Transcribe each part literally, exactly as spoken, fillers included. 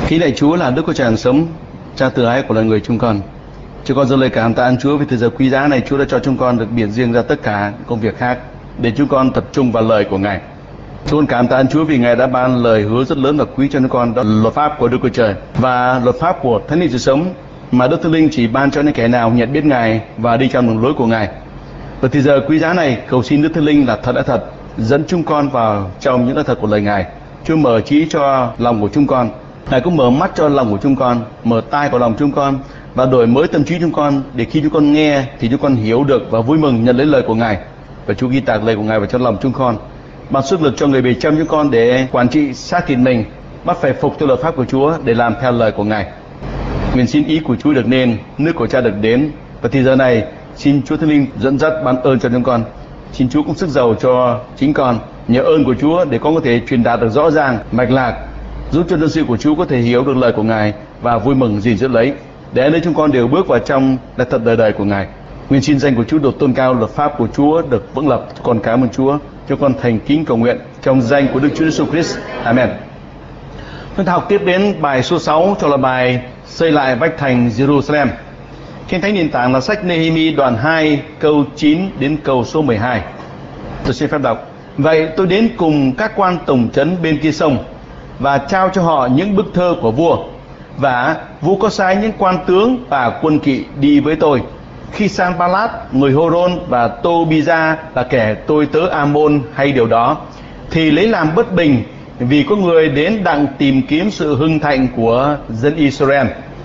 Khi lạy Chúa là Đức Chúa Trời sống, Cha từ ái của loài người chúng con. Chúng con dâng lời cảm tạ ơn Chúa vì thời giờ quý giá này Chúa đã cho chúng con được biệt riêng ra tất cả công việc khác để chúng con tập trung vào lời của Ngài. Chúng con cảm tạ ơn Chúa vì Ngài đã ban lời hứa rất lớn và quý cho chúng con, đó là luật pháp của Đức Chúa Trời và luật pháp của Thánh Linh sự sống mà Đức Thánh Linh chỉ ban cho những kẻ nào nhận biết Ngài và đi trong đường lối của Ngài. Và thì giờ quý giá này cầu xin Đức Thánh Linh là thật đã thật dẫn chúng con vào trong những cái thật của lời Ngài. Chúa mở trí cho lòng của chúng con, Ngài cũng mở mắt cho lòng của chúng con, mở tai của lòng chúng con và đổi mới tâm trí chúng con để khi chúng con nghe thì chúng con hiểu được và vui mừng nhận lấy lời của Ngài. Và Chúa ghi tạc lời của Ngài vào trong lòng chúng con, ban sức lực cho người bị châm chúng con để quản trị xác thịt mình, bắt phải phục theo luật pháp của Chúa để làm theo lời của Ngài. Nguyện xin ý của Chúa được nên, nước của Cha được đến. Và thì giờ này xin Chúa Thánh Linh dẫn dắt ban ơn cho chúng con. Xin Chúa cũng sức giàu cho chính con, nhờ ơn của Chúa để con có thể truyền đạt được rõ ràng, mạch lạc, giúp cho dân sự của Chúa có thể hiểu được lời của Ngài và vui mừng gìn giữ lấy, để nơi chúng con đều bước vào trong đặc thật đời đời của Ngài. Nguyện xin danh của Chúa được tôn cao, luật pháp của Chúa được vững lập. Con cảm ơn Chúa, cho con thành kính cầu nguyện trong danh của Đức Chúa Giêsu Christ. Amen. Chúng ta học tiếp đến bài số sáu, cho là bài xây lại vách thành Jerusalem. Kinh thánh nền tảng là sách Nehemi đoạn hai câu chín đến câu số mười hai. Tôi xin phép đọc. Vậy tôi đến cùng các quan tổng trấn bên kia sông và trao cho họ những bức thơ của vua, và vua có sai những quan tướng và quân kỵ đi với tôi. Khi Sanballat người Horon và Tobia là kẻ tôi tớ Ammon hay điều đó, thì lấy làm bất bình vì có người đến đặng tìm kiếm sự hưng thịnh của dân Israel.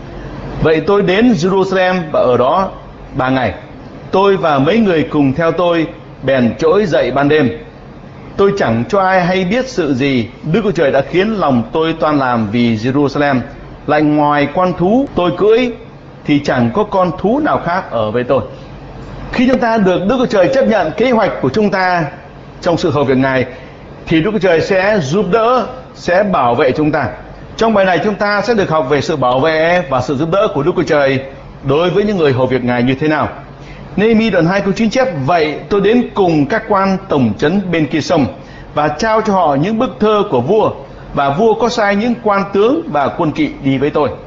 Vậy tôi đến Jerusalem và ở đó ba ngày. Tôi và mấy người cùng theo tôi bèn trỗi dậy ban đêm. Tôi chẳng cho ai hay biết sự gì Đức Chúa Trời đã khiến lòng tôi toan làm vì Jerusalem. Lại ngoài con thú tôi cưỡi thì chẳng có con thú nào khác ở với tôi. Khi chúng ta được Đức Chúa Trời chấp nhận kế hoạch của chúng ta trong sự hợp việc Ngài, thì Đức Chúa Trời sẽ giúp đỡ, sẽ bảo vệ chúng ta. Trong bài này chúng ta sẽ được học về sự bảo vệ và sự giúp đỡ của Đức Chúa Trời đối với những người hầu việc Ngài như thế nào. Nehemi đoạn hai câu chín chép: Vậy tôi đến cùng các quan tổng trấn bên kia sông và trao cho họ những bức thơ của vua, và vua có sai những quan tướng và quân kỵ đi với tôi.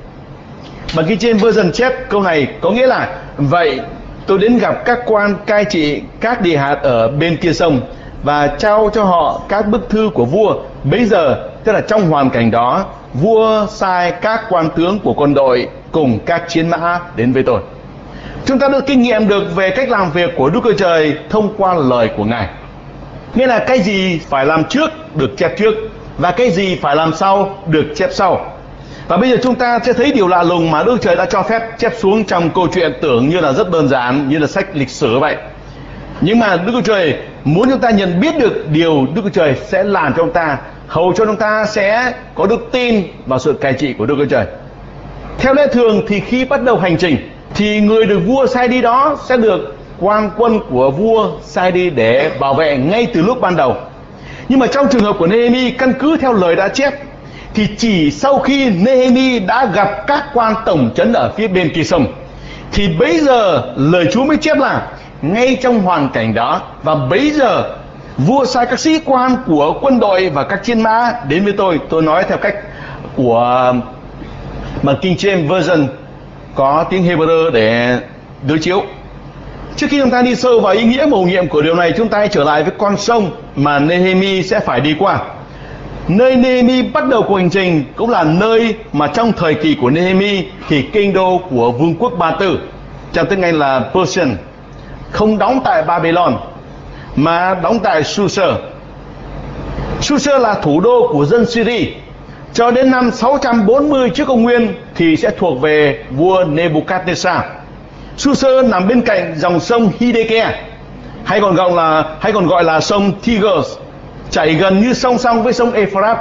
Bản ghi trên version chép câu này có nghĩa là: Vậy tôi đến gặp các quan cai trị các địa hạt ở bên kia sông và trao cho họ các bức thư của vua. Bây giờ, tức là trong hoàn cảnh đó, vua sai các quan tướng của quân đội cùng các chiến mã đến với tôi. Chúng ta được kinh nghiệm được về cách làm việc của Đức Chúa Trời thông qua lời của Ngài. Nghĩa là cái gì phải làm trước được chép trước, và cái gì phải làm sau được chép sau. Và bây giờ chúng ta sẽ thấy điều lạ lùng mà Đức Chúa Trời đã cho phép chép xuống trong câu chuyện tưởng như là rất đơn giản, như là sách lịch sử vậy. Nhưng mà Đức Chúa Trời muốn chúng ta nhận biết được điều Đức Chúa Trời sẽ làm cho chúng ta, hầu cho chúng ta sẽ có đức tin vào sự cai trị của Đức Chúa Trời. Theo lẽ thường thì khi bắt đầu hành trình thì người được vua sai đi đó sẽ được quan quân của vua sai đi để bảo vệ ngay từ lúc ban đầu. Nhưng mà trong trường hợp của Nehemi, căn cứ theo lời đã chép, thì chỉ sau khi Nehemi đã gặp các quan tổng trấn ở phía bên kia sông, thì bấy giờ lời Chúa mới chép là ngay trong hoàn cảnh đó, và bấy giờ vua sai các sĩ quan của quân đội và các chiến mã đến với tôi. Tôi nói theo cách của bản King James Version có tiếng Hebrew để đối chiếu. Trước khi chúng ta đi sâu vào ý nghĩa mầu nhiệm của điều này, chúng ta hãy trở lại với con sông mà Nehemi sẽ phải đi qua. Nơi Nehemi bắt đầu cuộc hành trình cũng là nơi mà trong thời kỳ của Nehemi thì kinh đô của vương quốc Ba Tư, trong tiếng Anh là Persian, không đóng tại Babylon mà đóng tại Susa. Susa là thủ đô của dân Syria. Cho đến năm sáu trăm bốn mươi trước công nguyên thì sẽ thuộc về vua Nebuchadnezzar. Susa nằm bên cạnh dòng sông Hiddekel, hay còn gọi là hay còn gọi là sông Tigris, chảy gần như song song với sông Euphrates.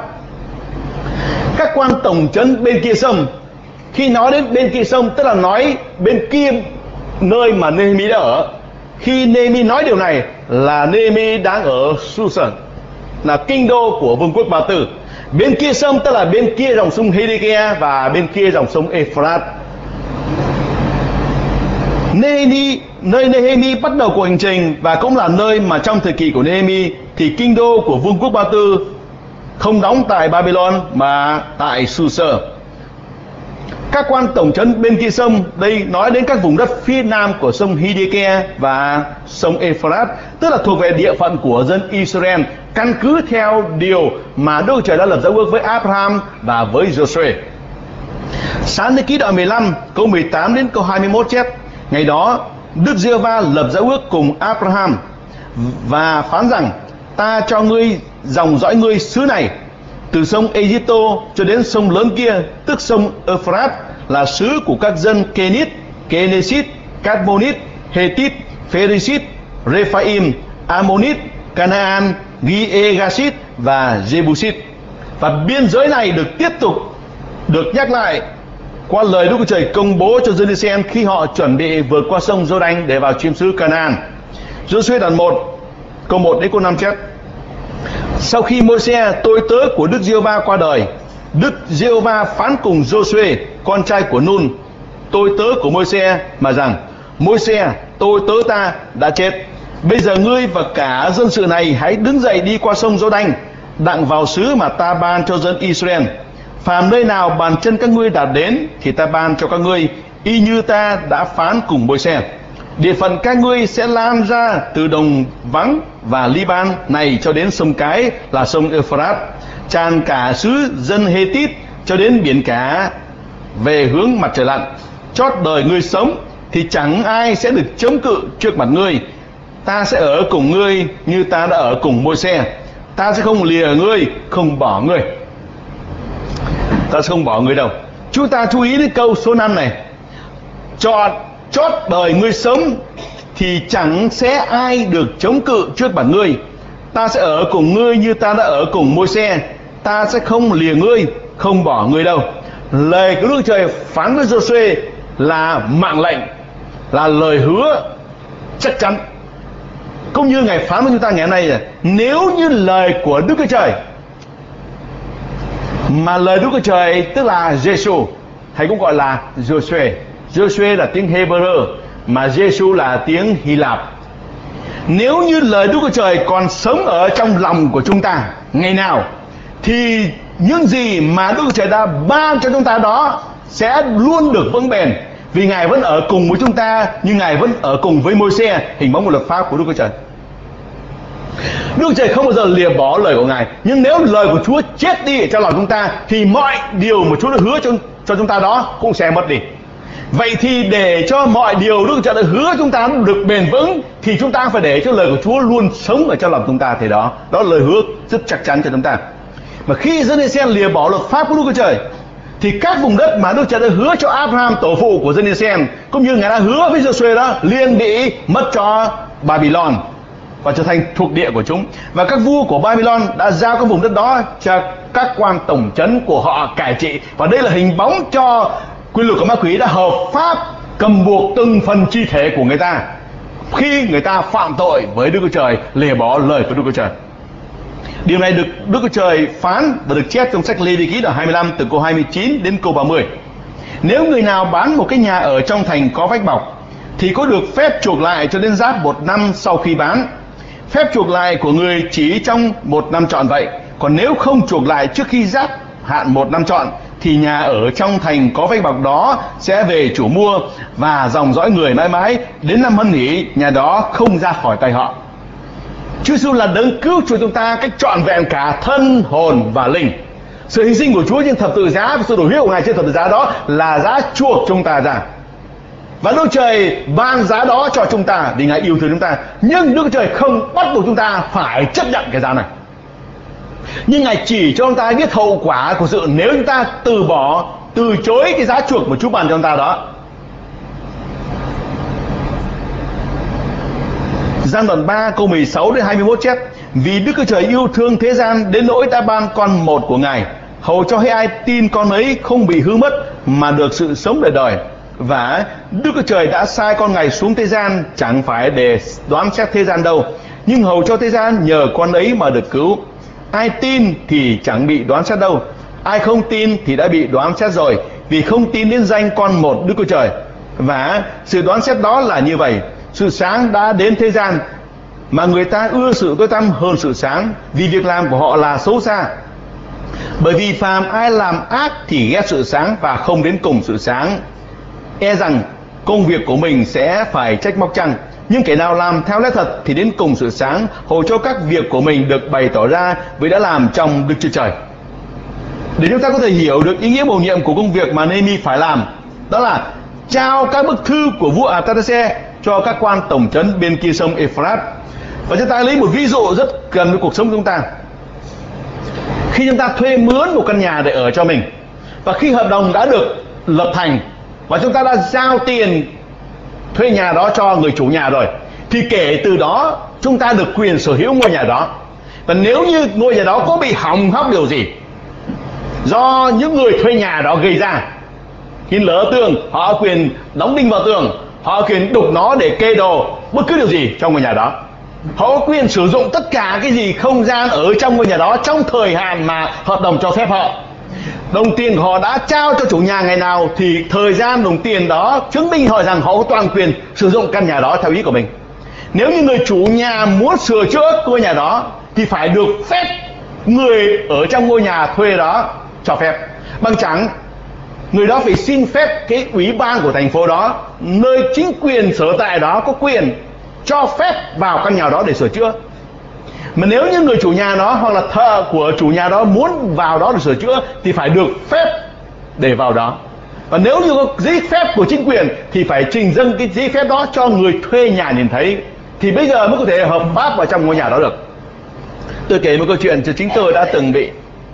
Các quan tổng trấn bên kia sông, khi nói đến bên kia sông tức là nói bên kia nơi mà Nehemi đã ở. Khi Nehemi nói điều này là Nehemi đang ở Susa, là kinh đô của vương quốc Ba Tư. Bên kia sông tức là bên kia dòng sông Hiddekel và bên kia dòng sông Euphrates. Nehemi, nơi Nehemi bắt đầu cuộc hành trình, và cũng là nơi mà trong thời kỳ của Nehemi thì kinh đô của vương quốc Ba Tư không đóng tại Babylon mà tại Susa. Các quan tổng trấn bên kia sông, đây nói đến các vùng đất phía nam của sông Hideke và sông Euphrates, tức là thuộc về địa phận của dân Israel, căn cứ theo điều mà Đức Chúa Trời đã lập giao ước với Abraham và với Joshua. Sáng thế ký đoạn mười lăm câu mười tám đến câu hai mươi mốt chép: Ngày đó Đức Giê-hô-va lập giao ước cùng Abraham và phán rằng: Ta cho ngươi dòng dõi ngươi xứ này, từ sông Ê-díp-tô cho đến sông lớn kia, tức sông Euphrates, là xứ của các dân Kenit, Kenesit, Cadmonit, Hethit, Pheresit, Rephaim, Ammonit, Canaan, Giegasit và Jebusit. Và biên giới này được tiếp tục được nhắc lại qua lời Đức Chúa Trời công bố cho dân Israel khi họ chuẩn bị vượt qua sông Giô-đanh để vào chiếm xứ Canaan. Giô-suê đoạn một câu một đến câu năm chép: Sau khi Môi-se tôi tớ của Đức Giê-hô-va qua đời, Đức Giê-hô-va phán cùng Giô-suê con trai của Nun, tôi tớ của Môi-se, mà rằng: Môi-se tôi tớ ta đã chết. Bây giờ ngươi và cả dân sự này hãy đứng dậy đi qua sông Giô-đanh, đặng vào xứ mà ta ban cho dân Israel. Phàm nơi nào bàn chân các ngươi đạt đến thì ta ban cho các ngươi, y như ta đã phán cùng Môi-se. Địa phận các ngươi sẽ lan ra từ đồng vắng và Li-ban này cho đến sông cái là sông Euphrates, tràn cả xứ dân Hethit cho đến biển cả về hướng mặt trời lặn. Chót đời ngươi sống thì chẳng ai sẽ được chống cự trước mặt ngươi. Ta sẽ ở cùng ngươi như ta đã ở cùng Môi-se. Ta sẽ không lìa ngươi, không bỏ ngươi. Ta sẽ không bỏ ngươi đâu. Chúng ta chú ý đến câu số năm này: Chọn chót đời ngươi sống thì chẳng sẽ ai được chống cự trước mặt ngươi. Ta sẽ ở cùng ngươi như ta đã ở cùng Môi-se. Ta sẽ không lìa ngươi, không bỏ ngươi đâu. Lời của Đức Trời phán với Giô-suê là mạng lệnh, là lời hứa chắc chắn. Cũng như Ngài phán với chúng ta ngày hôm nay là nếu như lời của Đức Chúa Trời, mà lời Đức Chúa Trời tức là Giê-xu, hay cũng gọi là Giô-suê. Giô-suê là tiếng Hebrew, mà Giê-xu là tiếng Hy Lạp. Nếu như lời Đức Chúa Trời còn sống ở trong lòng của chúng ta ngày nào, thì những gì mà Đức Chúa Trời đã ban cho chúng ta đó sẽ luôn được vững bền, vì Ngài vẫn ở cùng với chúng ta, như Ngài vẫn ở cùng với Môi-se, hình bóng một luật pháp của Đức Chúa Trời. Đức Chúa Trời không bao giờ lìa bỏ lời của Ngài. Nhưng nếu lời của Chúa chết đi ở trong lòng chúng ta, thì mọi điều mà Chúa đã hứa cho, cho chúng ta đó cũng sẽ mất đi. Vậy thì để cho mọi điều Đức Chúa Trời đã hứa chúng ta được bền vững, thì chúng ta phải để cho lời của Chúa luôn sống ở trong lòng chúng ta. Thì đó, đó là lời hứa rất chắc chắn cho chúng ta. Mà khi dân Israel lìa bỏ luật pháp của Đức Chúa Trời, thì các vùng đất mà Đức Chúa Trời đã hứa cho Abraham, tổ phụ của dân Israel, cũng như Ngài đã hứa với Giô-suê đó, liền bị mất cho Babylon và trở thành thuộc địa của chúng. Và các vua của Babylon đã giao các vùng đất đó cho các quan tổng trấn của họ cai trị. Và đây là hình bóng cho quyền lực của ma quỷ đã hợp pháp cầm buộc từng phần chi thể của người ta khi người ta phạm tội với Đức Chúa Trời, lìa bỏ lời của Đức Chúa Trời. Điều này được Đức Chúa Trời phán và được chép trong sách Lê-vi-ký đoạn hai mươi lăm từ câu hai mươi chín đến câu ba mươi. Nếu người nào bán một cái nhà ở trong thành có vách bọc, thì có được phép chuộc lại cho đến giáp một năm sau khi bán. Phép chuộc lại của người chỉ trong một năm trọn vậy. Còn nếu không chuộc lại trước khi giáp hạn một năm trọn, thì nhà ở trong thành có vách bọc đó sẽ về chủ mua, và dòng dõi người mãi mãi đến năm hân hỉ, nhà đó không ra khỏi tay họ. Chúa Giêsu là đấng cứu chuộc chúng ta cách trọn vẹn cả thân, hồn và linh. Sự hy sinh của Chúa trên thập tự giá và sự đổ huyết của Ngài trên thập tự giá đó là giá chuộc chúng ta ra. Và Đức Trời ban giá đó cho chúng ta vì Ngài yêu thương chúng ta. Nhưng Đức Trời không bắt buộc chúng ta phải chấp nhận cái giá này. Nhưng Ngài chỉ cho chúng ta biết hậu quả của sự nếu chúng ta từ bỏ, từ chối cái giá chuộc mà Chúa ban cho chúng ta đó. Giăng đoạn ba câu mười sáu đến hai mươi mốt chép: Vì Đức Chúa Trời yêu thương thế gian đến nỗi đã ban con một của Ngài, hầu cho hết ai tin con ấy không bị hư mất mà được sự sống đời đời. Và Đức Chúa Trời đã sai con Ngài xuống thế gian chẳng phải để đoán xét thế gian đâu, nhưng hầu cho thế gian nhờ con ấy mà được cứu. Ai tin thì chẳng bị đoán xét đâu, ai không tin thì đã bị đoán xét rồi, vì không tin đến danh con một Đức Chúa Trời. Và sự đoán xét đó là như vậy: sự sáng đã đến thế gian, mà người ta ưa sự tối tăm hơn sự sáng, vì việc làm của họ là xấu xa. Bởi vì phàm ai làm ác thì ghét sự sáng và không đến cùng sự sáng, e rằng công việc của mình sẽ phải trách móc chăng. Nhưng kẻ nào làm theo lẽ thật thì đến cùng sự sáng, hầu cho các việc của mình được bày tỏ ra vì đã làm trong Đức Chúa Trời. Để chúng ta có thể hiểu được ý nghĩa bổ nhiệm của công việc mà Nehemi phải làm, đó là trao các bức thư của vua Artaxerxes cho các quan tổng trấn bên kia sông Euphrates. Và chúng ta lấy một ví dụ rất gần với cuộc sống của chúng ta. Khi chúng ta thuê mướn một căn nhà để ở cho mình, và khi hợp đồng đã được lập thành và chúng ta đã giao tiền thuê nhà đó cho người chủ nhà rồi, thì kể từ đó chúng ta được quyền sở hữu ngôi nhà đó. Và nếu như ngôi nhà đó có bị hỏng hóc điều gì do những người thuê nhà đó gây ra, khi lỡ tường, họ có quyền đóng đinh vào tường, họ có quyền đục nó để kê đồ, bất cứ điều gì trong ngôi nhà đó. Họ có quyền sử dụng tất cả cái gì không gian ở trong ngôi nhà đó trong thời hạn mà hợp đồng cho phép họ. Đồng tiền của họ đã trao cho chủ nhà ngày nào thì thời gian đồng tiền đó chứng minh họ rằng họ có toàn quyền sử dụng căn nhà đó theo ý của mình. Nếu như người chủ nhà muốn sửa chữa ngôi nhà đó thì phải được phép người ở trong ngôi nhà thuê đó cho phép. Bằng chẳng người đó phải xin phép cái ủy ban của thành phố đó, nơi chính quyền sở tại đó có quyền cho phép vào căn nhà đó để sửa chữa. Mà nếu như người chủ nhà đó hoặc là thợ của chủ nhà đó muốn vào đó để sửa chữa thì phải được phép để vào đó. Và nếu như có giấy phép của chính quyền thì phải trình dâng cái giấy phép đó cho người thuê nhà nhìn thấy, thì bây giờ mới có thể hợp pháp vào trong ngôi nhà đó được. Tôi kể một câu chuyện cho chính tôi đã từng bị.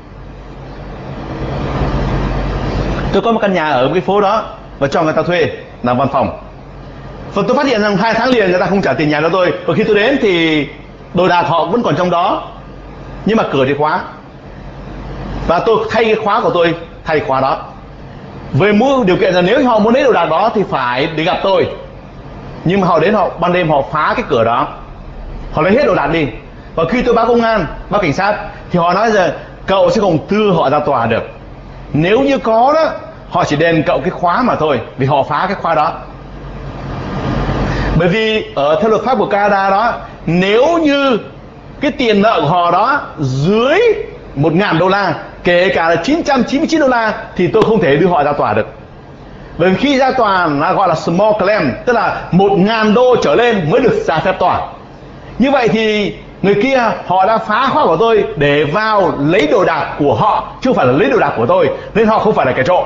Tôi có một căn nhà ở một cái phố đó và cho người ta thuê làm văn phòng. Và tôi phát hiện rằng hai tháng liền người ta không trả tiền nhà cho tôi. Và khi tôi đến thì đồ đạc họ vẫn còn trong đó, nhưng mà cửa thì khóa. Và tôi thay cái khóa của tôi thay khóa đó. Với mỗi điều kiện là nếu họ muốn lấy đồ đạc đó thì phải để gặp tôi. Nhưng mà họ đến họ ban đêm họ phá cái cửa đó, họ lấy hết đồ đạc đi. Và khi tôi báo công an, báo cảnh sát thì họ nói rằng cậu sẽ không đưa họ ra tòa được. Nếu như có đó, họ chỉ đền cậu cái khóa mà thôi, vì họ phá cái khóa đó. Bởi vì ở theo luật pháp của Canada đó, nếu như cái tiền nợ của họ đó dưới một ngàn đô la, kể cả là chín trăm chín mươi chín đô la, thì tôi không thể đưa họ ra tòa được. Bởi vì khi ra tòa là gọi là small claim, tức là một ngàn đô trở lên mới được ra phép tòa. Như vậy thì người kia họ đã phá khóa của tôi để vào lấy đồ đạc của họ, chứ không phải là lấy đồ đạc của tôi, nên họ không phải là kẻ trộm.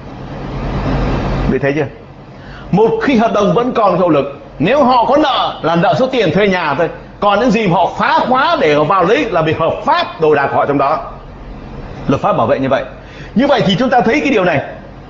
Bị thấy chưa? Một khi hợp đồng vẫn còn hiệu lực, nếu họ có nợ là nợ số tiền thuê nhà thôi, còn những gì mà họ phá khóa để họ vào lấy là bị hợp pháp đồ đạc của họ trong đó. Luật pháp bảo vệ như vậy. Như vậy thì chúng ta thấy cái điều này,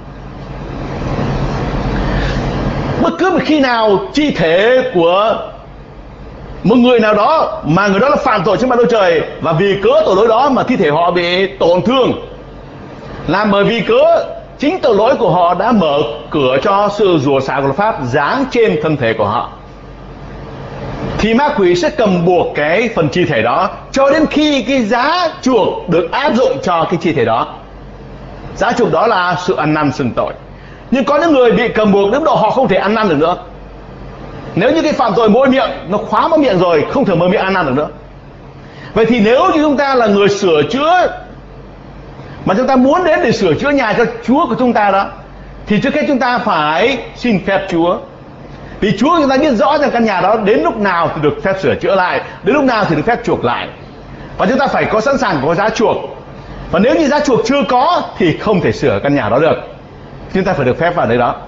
bất cứ một khi nào chi thể của một người nào đó mà người đó là phạm tội trước mặt Đức Trời, và vì cớ tội lỗi đó mà thi thể họ bị tổn thương, là bởi vì cớ chính tội lỗi của họ đã mở cửa cho sự rủa xả của luật pháp giáng trên thân thể của họ, thì ma quỷ sẽ cầm buộc cái phần chi thể đó cho đến khi cái giá chuộc được áp dụng cho cái chi thể đó. Giá chuộc đó là sự ăn năn xưng tội. Nhưng có những người bị cầm buộc đến độ họ không thể ăn năn được nữa. Nếu như cái phạm tội môi miệng nó khóa mất miệng rồi, không thể mở miệng ăn năn được nữa. Vậy thì nếu như chúng ta là người sửa chữa, mà chúng ta muốn đến để sửa chữa nhà cho Chúa của chúng ta đó, thì trước hết chúng ta phải xin phép Chúa. Vì Chúa chúng ta biết rõ rằng căn nhà đó đến lúc nào thì được phép sửa chữa lại, đến lúc nào thì được phép chuộc lại. Và chúng ta phải có sẵn sàng có giá chuộc. Và nếu như giá chuộc chưa có thì không thể sửa căn nhà đó được. Chúng ta phải được phép vào đấy đó.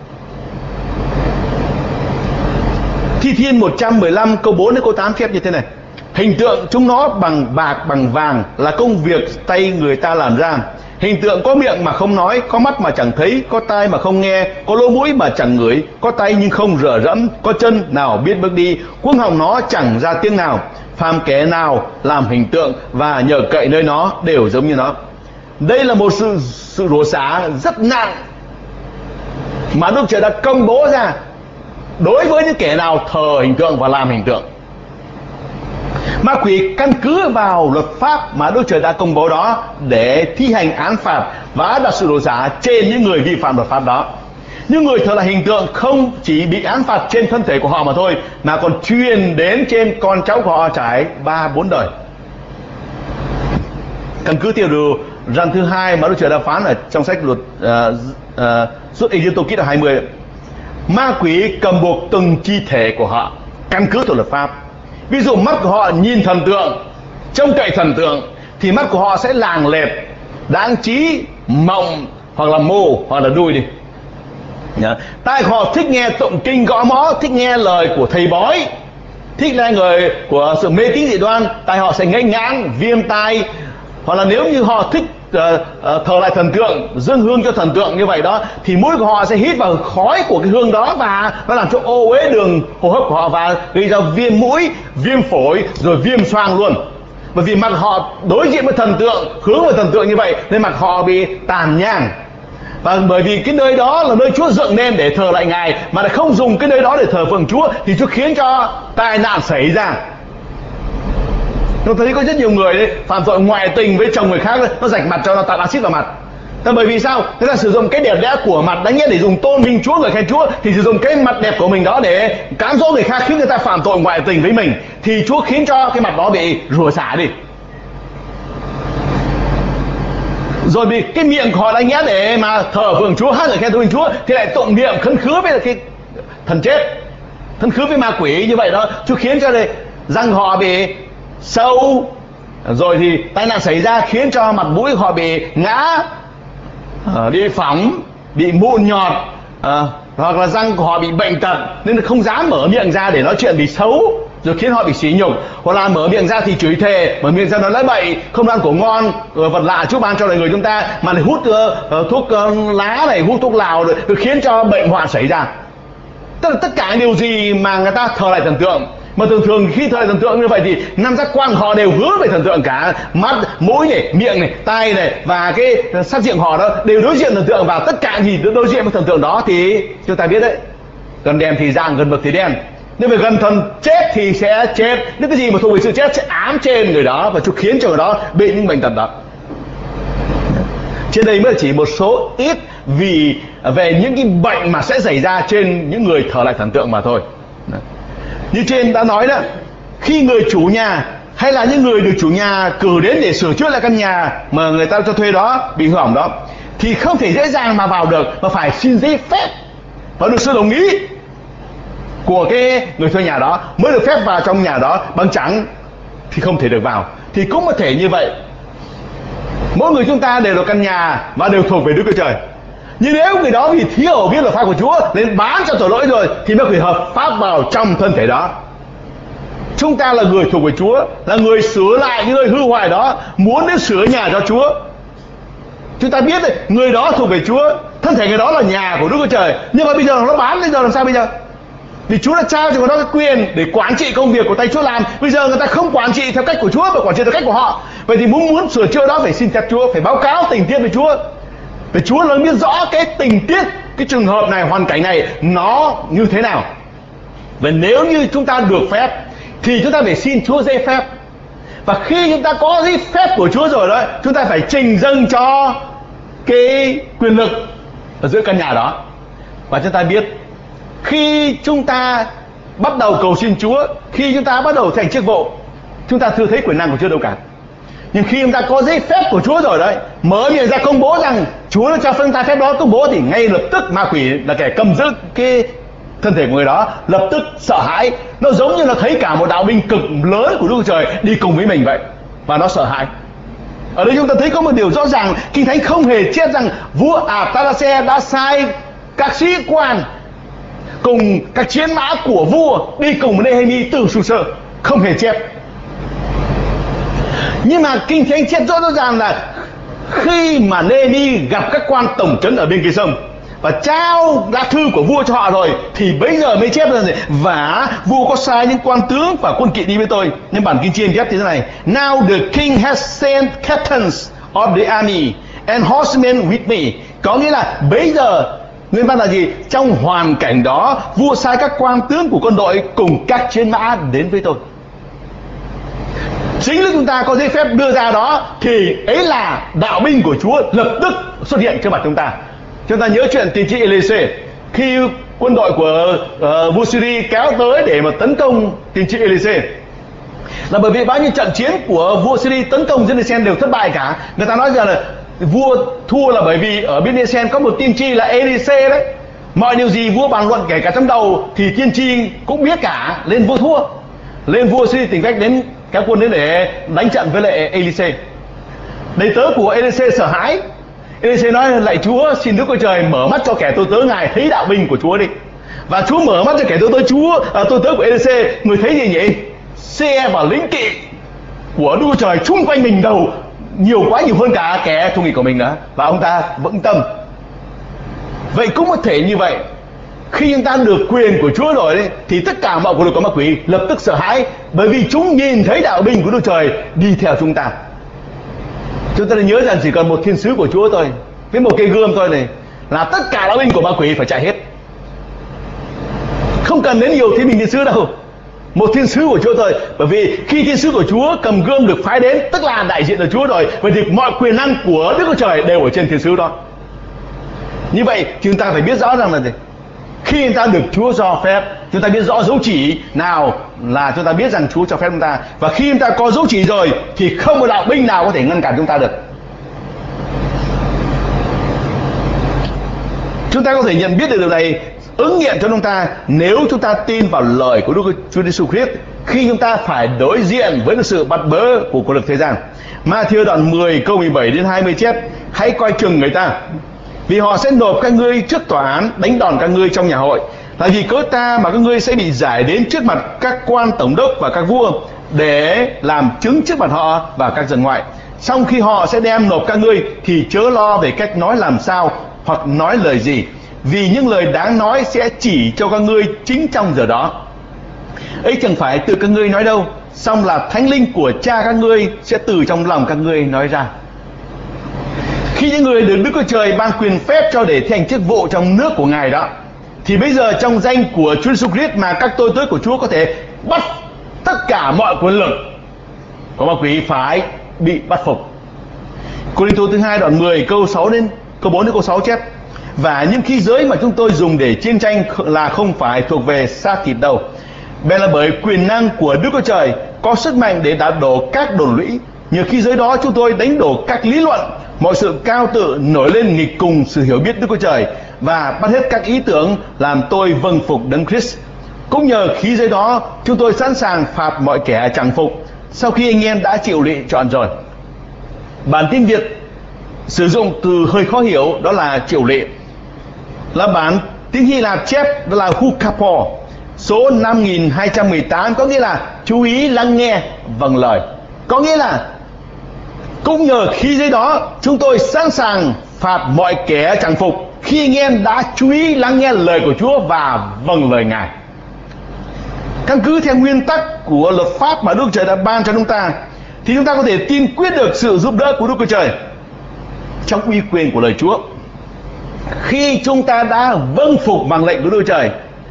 Thi Thiên một trăm mười lăm câu bốn đến câu tám chép như thế này: hình tượng chúng nó bằng bạc bằng vàng là công việc tay người ta làm ra. Hình tượng có miệng mà không nói, có mắt mà chẳng thấy, có tai mà không nghe, có lỗ mũi mà chẳng ngửi, có tay nhưng không rửa rẫm, có chân nào biết bước đi, cuống họng nó chẳng ra tiếng nào. Phàm kẻ nào làm hình tượng và nhờ cậy nơi nó đều giống như nó. Đây là một sự sự rủa xả rất nặng mà Đức Trời đã công bố ra đối với những kẻ nào thờ hình tượng và làm hình tượng. Ma quỷ căn cứ vào luật pháp mà Đức Trời đã công bố đó để thi hành án phạt và đặt sự rủa xả trên những người vi phạm luật pháp đó. Những người thờ là hình tượng không chỉ bị án phạt trên thân thể của họ mà thôi, mà còn truyền đến trên con cháu của họ trải ba bốn đời. Căn cứ theo điều Răn thứ hai mà Đức Chúa đã phán ở trong sách luật uh, uh, Xuất Ê-díp-tô ký đoạn hai mươi. Ma quỷ cầm buộc từng chi thể của họ căn cứ theo luật pháp. Ví dụ mắt của họ nhìn thần tượng, trông cậy thần tượng, thì mắt của họ sẽ làng lệt, đáng trí, mộng, hoặc là mù, hoặc là đuôi đi. Yeah. Tai của họ thích nghe tụng kinh gõ mõ, thích nghe lời của thầy bói, thích nghe người của sự mê tín dị đoan, tai họ sẽ ngây ngãng, viêm tai. Hoặc là nếu như họ thích uh, uh, thờ lại thần tượng, dâng hương cho thần tượng như vậy đó, thì mũi của họ sẽ hít vào khói của cái hương đó, và nó làm cho ô uế đường hô hấp của họ và gây ra viêm mũi, viêm phổi, rồi viêm xoang luôn. Bởi vì mặt họ đối diện với thần tượng, hướng về thần tượng như vậy, nên mặt họ bị tàn nhang. Và bởi vì cái nơi đó là nơi Chúa dựng nên để thờ lại Ngài, mà lại không dùng cái nơi đó để thờ phượng Chúa, thì Chúa khiến cho tai nạn xảy ra. Tôi thấy có rất nhiều người đấy, phạm tội ngoại tình với chồng người khác, nó rạch mặt cho nó tạt axit vào mặt. Thế bởi vì sao? Người ta sử dụng cái đẹp đẽ của mặt đáng nhẽ để dùng tôn vinh Chúa, người khen Chúa, thì sử dụng cái mặt đẹp của mình đó để cám dỗ người khác, khiến người ta phạm tội ngoại tình với mình, thì Chúa khiến cho cái mặt đó bị rủa xả đi. Rồi vì cái miệng của họ đáng nhẽ để mà thờ phượng Chúa, hát lời khen tôn vinh Chúa, thì lại tụng niệm khấn khứa với cái thần chết, khấn khứa với ma quỷ như vậy đó. Chúa khiến cho đây răng họ bị sâu, rồi thì tai nạn xảy ra, khiến cho mặt mũi họ bị ngã, bị phỏng, bị mụn nhọt, à, hoặc là răng của họ bị bệnh tật, nên không dám mở miệng ra để nói chuyện vì xấu, rồi khiến họ bị sỉ nhục. Hoặc là mở miệng ra thì chửi thề, mở miệng ra nói lái bậy, không ăn của ngon, rồi vật lạ Chúa ban cho đời người chúng ta, mà lại hút uh, thuốc uh, lá này, hút thuốc lào, rồi, rồi khiến cho bệnh hoạn xảy ra. Tức là tất cả điều gì mà người ta thờ lại thần tượng, mà thường thường khi thờ lại thần tượng như vậy thì năm giác quan họ đều hướng về thần tượng cả. Mắt, mũi này, miệng này, tai này, và cái sắc diện họ đó đều đối diện thần tượng, và tất cả gì đối diện với thần tượng đó thì chúng ta biết đấy, gần đèn thì dạng, gần mực thì đen. Nếu mà gần thần chết thì sẽ chết, nếu cái gì mà thuộc về sự chết sẽ ám trên người đó, và Chúa khiến cho người đó bị những bệnh tật đó. Trên đây mới chỉ một số ít vì về những cái bệnh mà sẽ xảy ra trên những người thờ lại thần tượng mà thôi. Như trên đã nói đó, khi người chủ nhà hay là những người được chủ nhà cử đến để sửa chữa lại căn nhà mà người ta cho thuê đó bị hư hỏng đó, thì không thể dễ dàng mà vào được, mà phải xin giấy phép và được sự đồng ý của cái người thuê nhà đó mới được phép vào trong nhà đó, bằng chẳng thì không thể được vào. Thì cũng có thể như vậy, mỗi người chúng ta đều là căn nhà và đều thuộc về Đức Chúa Trời. Nhưng nếu người đó vì thiếu biết luật pháp của Chúa nên bán cho tội lỗi rồi, thì mới phải hợp pháp vào trong thân thể đó. Chúng ta là người thuộc về Chúa, là người sửa lại những nơi hư hoại đó, muốn đến sửa nhà cho Chúa. Chúng ta biết đấy, người đó thuộc về Chúa, thân thể người đó là nhà của Đức Chúa Trời. Nhưng mà bây giờ nó bán, bây giờ làm sao bây giờ? Vì Chúa đã trao cho người đó cái quyền để quản trị công việc của tay Chúa làm. Bây giờ người ta không quản trị theo cách của Chúa mà quản trị theo cách của họ. Vậy thì muốn muốn sửa chữa đó phải xin phép Chúa, phải báo cáo tình tiết với Chúa. Vì Chúa là biết rõ cái tình tiết, cái trường hợp này, hoàn cảnh này nó như thế nào. Và nếu như chúng ta được phép thì chúng ta phải xin Chúa giấy phép. Và khi chúng ta có giấy phép của Chúa rồi đó, chúng ta phải trình dâng cho cái quyền lực ở giữa căn nhà đó. Và chúng ta biết, khi chúng ta bắt đầu cầu xin Chúa, khi chúng ta bắt đầu thành chức vụ, chúng ta chưa thấy quyền năng của Chúa đâu cả. Nhưng khi chúng ta có giấy phép của Chúa rồi đấy, mở miệng ra công bố rằng Chúa đã cho phân ta phép đó, công bố, thì ngay lập tức ma quỷ là kẻ cầm giữ cái thân thể của người đó lập tức sợ hãi. Nó giống như là thấy cả một đạo binh cực lớn của Đức Chúa Trời đi cùng với mình vậy, và nó sợ hãi. Ở đây chúng ta thấy có một điều rõ ràng, Kinh Thánh không hề chép rằng vua Artaxerxes đã sai các sĩ quan cùng các chiến mã của vua đi cùng với Nehemi từ Su-sơ, không hề chép. Nhưng mà Kinh Thánh chép rõ ràng là khi mà Nehemi gặp các quan tổng trấn ở bên kia sông và trao lá thư của vua cho họ rồi, thì bây giờ mới chép ra gì? Và vua có sai những quan tướng và quân kỵ đi với tôi. Nhưng bản Kinh Chiên chép như thế này: Now the king has sent captains of the army and horsemen with me. Có nghĩa là bây giờ nguyên văn là gì? Trong hoàn cảnh đó, vua sai các quan tướng của quân đội cùng các chiến mã đến với tôi. Chính lúc chúng ta có giấy phép đưa ra đó, thì ấy là đạo binh của Chúa lập tức xuất hiện trước mặt chúng ta. Chúng ta nhớ chuyện tiên tri Elise, khi quân đội của uh, vua Syria kéo tới để mà tấn công tiên tri Elise, Là bởi vì bao nhiêu trận chiến của vua Syria tấn công Giê-ru-sa-lem đều thất bại cả. Người ta nói rằng là vua thua là bởi vì ở bên Giê-ru-sa-lem có một tiên tri là Ê-li-xê đấy. Mọi điều gì vua bàn luận kể cả trong đầu thì tiên tri cũng biết cả, nên vua thua. Lên vua Syria tìm cách đến các quân đến để đánh trận với lại Ê-li-xê. Đầy tớ của Ê-li-xê sợ hãi. Ê-li-xê nói: lạy Chúa, xin Đức Chúa Trời mở mắt cho kẻ tôi tớ ngài thấy đạo binh của Chúa đi. Và Chúa mở mắt cho kẻ tôi tớ Chúa, à, tôi tớ của Ê-li-xê, người thấy gì nhỉ? Xe và lính kỵ của Đức Chúa Trời chung quanh mình đầu nhiều quá, nhiều hơn cả kẻ thù nghịch của mình nữa. Và ông ta vững tâm. Vậy cũng có thể như vậy, khi chúng ta được quyền của Chúa rồi đấy, thì tất cả mọi quân đội của ma quỷ lập tức sợ hãi, bởi vì chúng nhìn thấy đạo binh của Đức Trời đi theo chúng ta. Chúng ta nên nhớ rằng chỉ cần một thiên sứ của Chúa thôi, với một cây gươm thôi này, là tất cả đạo binh của ma quỷ phải chạy hết. Không cần đến nhiều thiên binh thiên sứ đâu, một thiên sứ của Chúa thôi. Bởi vì khi thiên sứ của Chúa cầm gươm được phái đến, tức là đại diện là Chúa rồi. Vậy thì mọi quyền năng của Đức Chúa Trời đều ở trên thiên sứ đó. Như vậy chúng ta phải biết rõ rằng là gì? Khi chúng ta được Chúa cho phép, chúng ta biết rõ dấu chỉ nào là chúng ta biết rằng Chúa cho phép chúng ta. Và khi chúng ta có dấu chỉ rồi thì không có đạo binh nào có thể ngăn cản chúng ta được. Chúng ta có thể nhận biết được điều này ứng nghiệm cho chúng ta nếu chúng ta tin vào lời của Đức Chúa Giêsu Christ khi chúng ta phải đối diện với sự bắt bớ của cuộc lực thế gian. Ma-thi-ơ đoạn mười câu mười bảy đến hai mươi chép: hãy coi chừng người ta, vì họ sẽ nộp các ngươi trước tòa án, đánh đòn các ngươi trong nhà hội. Là vì cớ ta mà các ngươi sẽ bị giải đến trước mặt các quan tổng đốc và các vua, để làm chứng trước mặt họ và các dân ngoại. Xong khi họ sẽ đem nộp các ngươi thì chớ lo về cách nói làm sao hoặc nói lời gì, vì những lời đáng nói sẽ chỉ cho các ngươi chính trong giờ đó. Ấy chẳng phải từ các ngươi nói đâu, song là Thánh Linh của Cha các ngươi sẽ từ trong lòng các ngươi nói ra. Khi những người được Đức Chúa Trời ban quyền phép cho để thi hành chức vụ trong nước của Ngài đó, thì bây giờ trong danh của Chúa Giêsu Christ mà các tôi tớ của Chúa có thể bắt tất cả mọi quyền lực của ma quỷ phải bị bắt phục. Cô-rinh-tô thứ hai đoạn mười câu sáu đến câu bốn đến câu sáu chép: và những khí giới mà chúng tôi dùng để chiến tranh là không phải thuộc về xác thịt đâu, bèn là bởi quyền năng của Đức Chúa Trời có sức mạnh để đạp đổ các đồn lũy. Nhờ khí giới đó chúng tôi đánh đổ các lý luận, mọi sự cao tự nổi lên nghịch cùng sự hiểu biết Đức Chúa Trời, và bắt hết các ý tưởng làm tôi vâng phục Đấng Christ. Cũng nhờ khí giới đó chúng tôi sẵn sàng phạt mọi kẻ chẳng phục, sau khi anh em đã chịu lụy trọn rồi. Bản tiếng Việt sử dụng từ hơi khó hiểu, đó là chịu lụy. Là bản tiếng Hy Lạp chép đó là hukapo, số năm nghìn hai trăm mười tám, có nghĩa là chú ý lắng nghe vâng lời. Có nghĩa là cũng nhờ khí giới đó chúng tôi sẵn sàng phạt mọi kẻ chẳng phục, khi anh em đã chú ý lắng nghe lời của Chúa và vâng lời Ngài. Căn cứ theo nguyên tắc của luật pháp mà Đức Chúa Trời đã ban cho chúng ta, thì chúng ta có thể tin quyết được sự giúp đỡ của Đức Chúa Trời trong uy quyền của lời Chúa. Khi chúng ta đã vâng phục bằng lệnh của Đức Chúa Trời,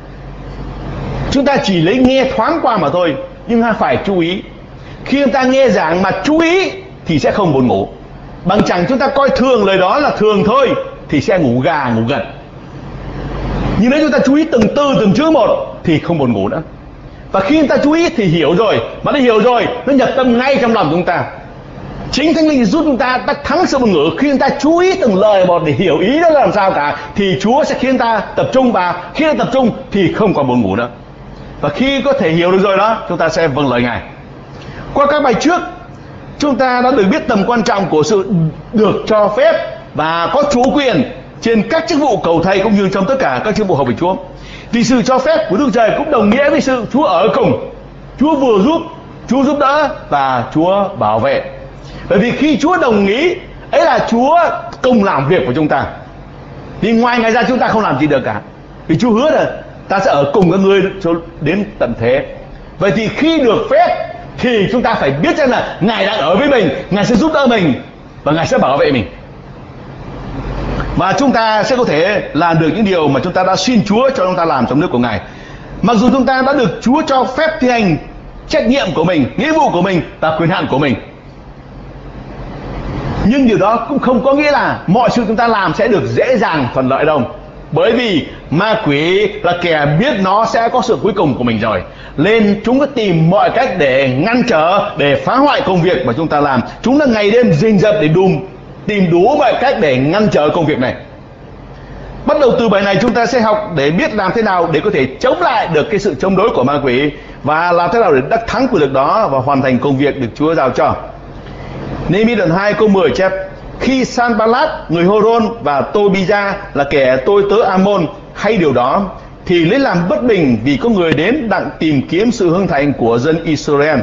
chúng ta chỉ lấy nghe thoáng qua mà thôi, nhưng ta phải chú ý. Khi chúng ta nghe giảng mà chú ý thì sẽ không buồn ngủ. Bằng chẳng chúng ta coi thường lời đó là thường thôi thì sẽ ngủ gà ngủ gật. Nhưng nếu chúng ta chú ý từng từ từng chữ một thì không buồn ngủ nữa. Và khi chúng ta chú ý thì hiểu rồi, mà đã hiểu rồi nó nhập tâm ngay trong lòng chúng ta. Chính Thánh Linh giúp chúng ta đắc thắng sự buồn ngủ. Khi chúng ta chú ý từng lời một để hiểu ý đó là làm sao cả, thì Chúa sẽ khiến ta tập trung, và khi ta tập trung thì không còn buồn ngủ nữa. Và khi có thể hiểu được rồi đó, chúng ta sẽ vâng lời Ngài. Qua các bài trước, chúng ta đã được biết tầm quan trọng của sự được cho phép và có chủ quyền trên các chức vụ cầu thầy cũng như trong tất cả các chức vụ hầu việc Chúa. Vì sự cho phép của Đức Trời cũng đồng nghĩa với sự Chúa ở cùng, Chúa vừa giúp, Chúa giúp đỡ và Chúa bảo vệ. Bởi vì khi Chúa đồng ý, ấy là Chúa cùng làm việc của chúng ta. Vì ngoài Ngài ra chúng ta không làm gì được cả. Vì Chúa hứa là ta sẽ ở cùng các ngươi cho đến tận thế. Vậy thì khi được phép thì chúng ta phải biết rằng là Ngài đang ở với mình, Ngài sẽ giúp đỡ mình và Ngài sẽ bảo vệ mình. Và chúng ta sẽ có thể làm được những điều mà chúng ta đã xin Chúa cho chúng ta làm trong nước của Ngài. Mặc dù chúng ta đã được Chúa cho phép thi hành trách nhiệm của mình, nghĩa vụ của mình và quyền hạn của mình, nhưng điều đó cũng không có nghĩa là mọi sự chúng ta làm sẽ được dễ dàng thuận lợi đâu. Bởi vì ma quỷ là kẻ biết nó sẽ có sự cuối cùng của mình rồi, nên chúng có tìm mọi cách để ngăn trở, để phá hoại công việc mà chúng ta làm. Chúng đã ngày đêm rình rập để đùm tìm đủ mọi cách để ngăn trở công việc này. Bắt đầu từ bài này chúng ta sẽ học để biết làm thế nào để có thể chống lại được cái sự chống đối của ma quỷ, và làm thế nào để đắc thắng quyền lực đó và hoàn thành công việc được Chúa giao cho. Nehemi đoạn hai câu mười chép: khi Sanballat người Horon và Tobia là kẻ tôi tớ Amon hay điều đó, thì lấy làm bất bình vì có người đến đặng tìm kiếm sự hưng thịnh của dân Israel.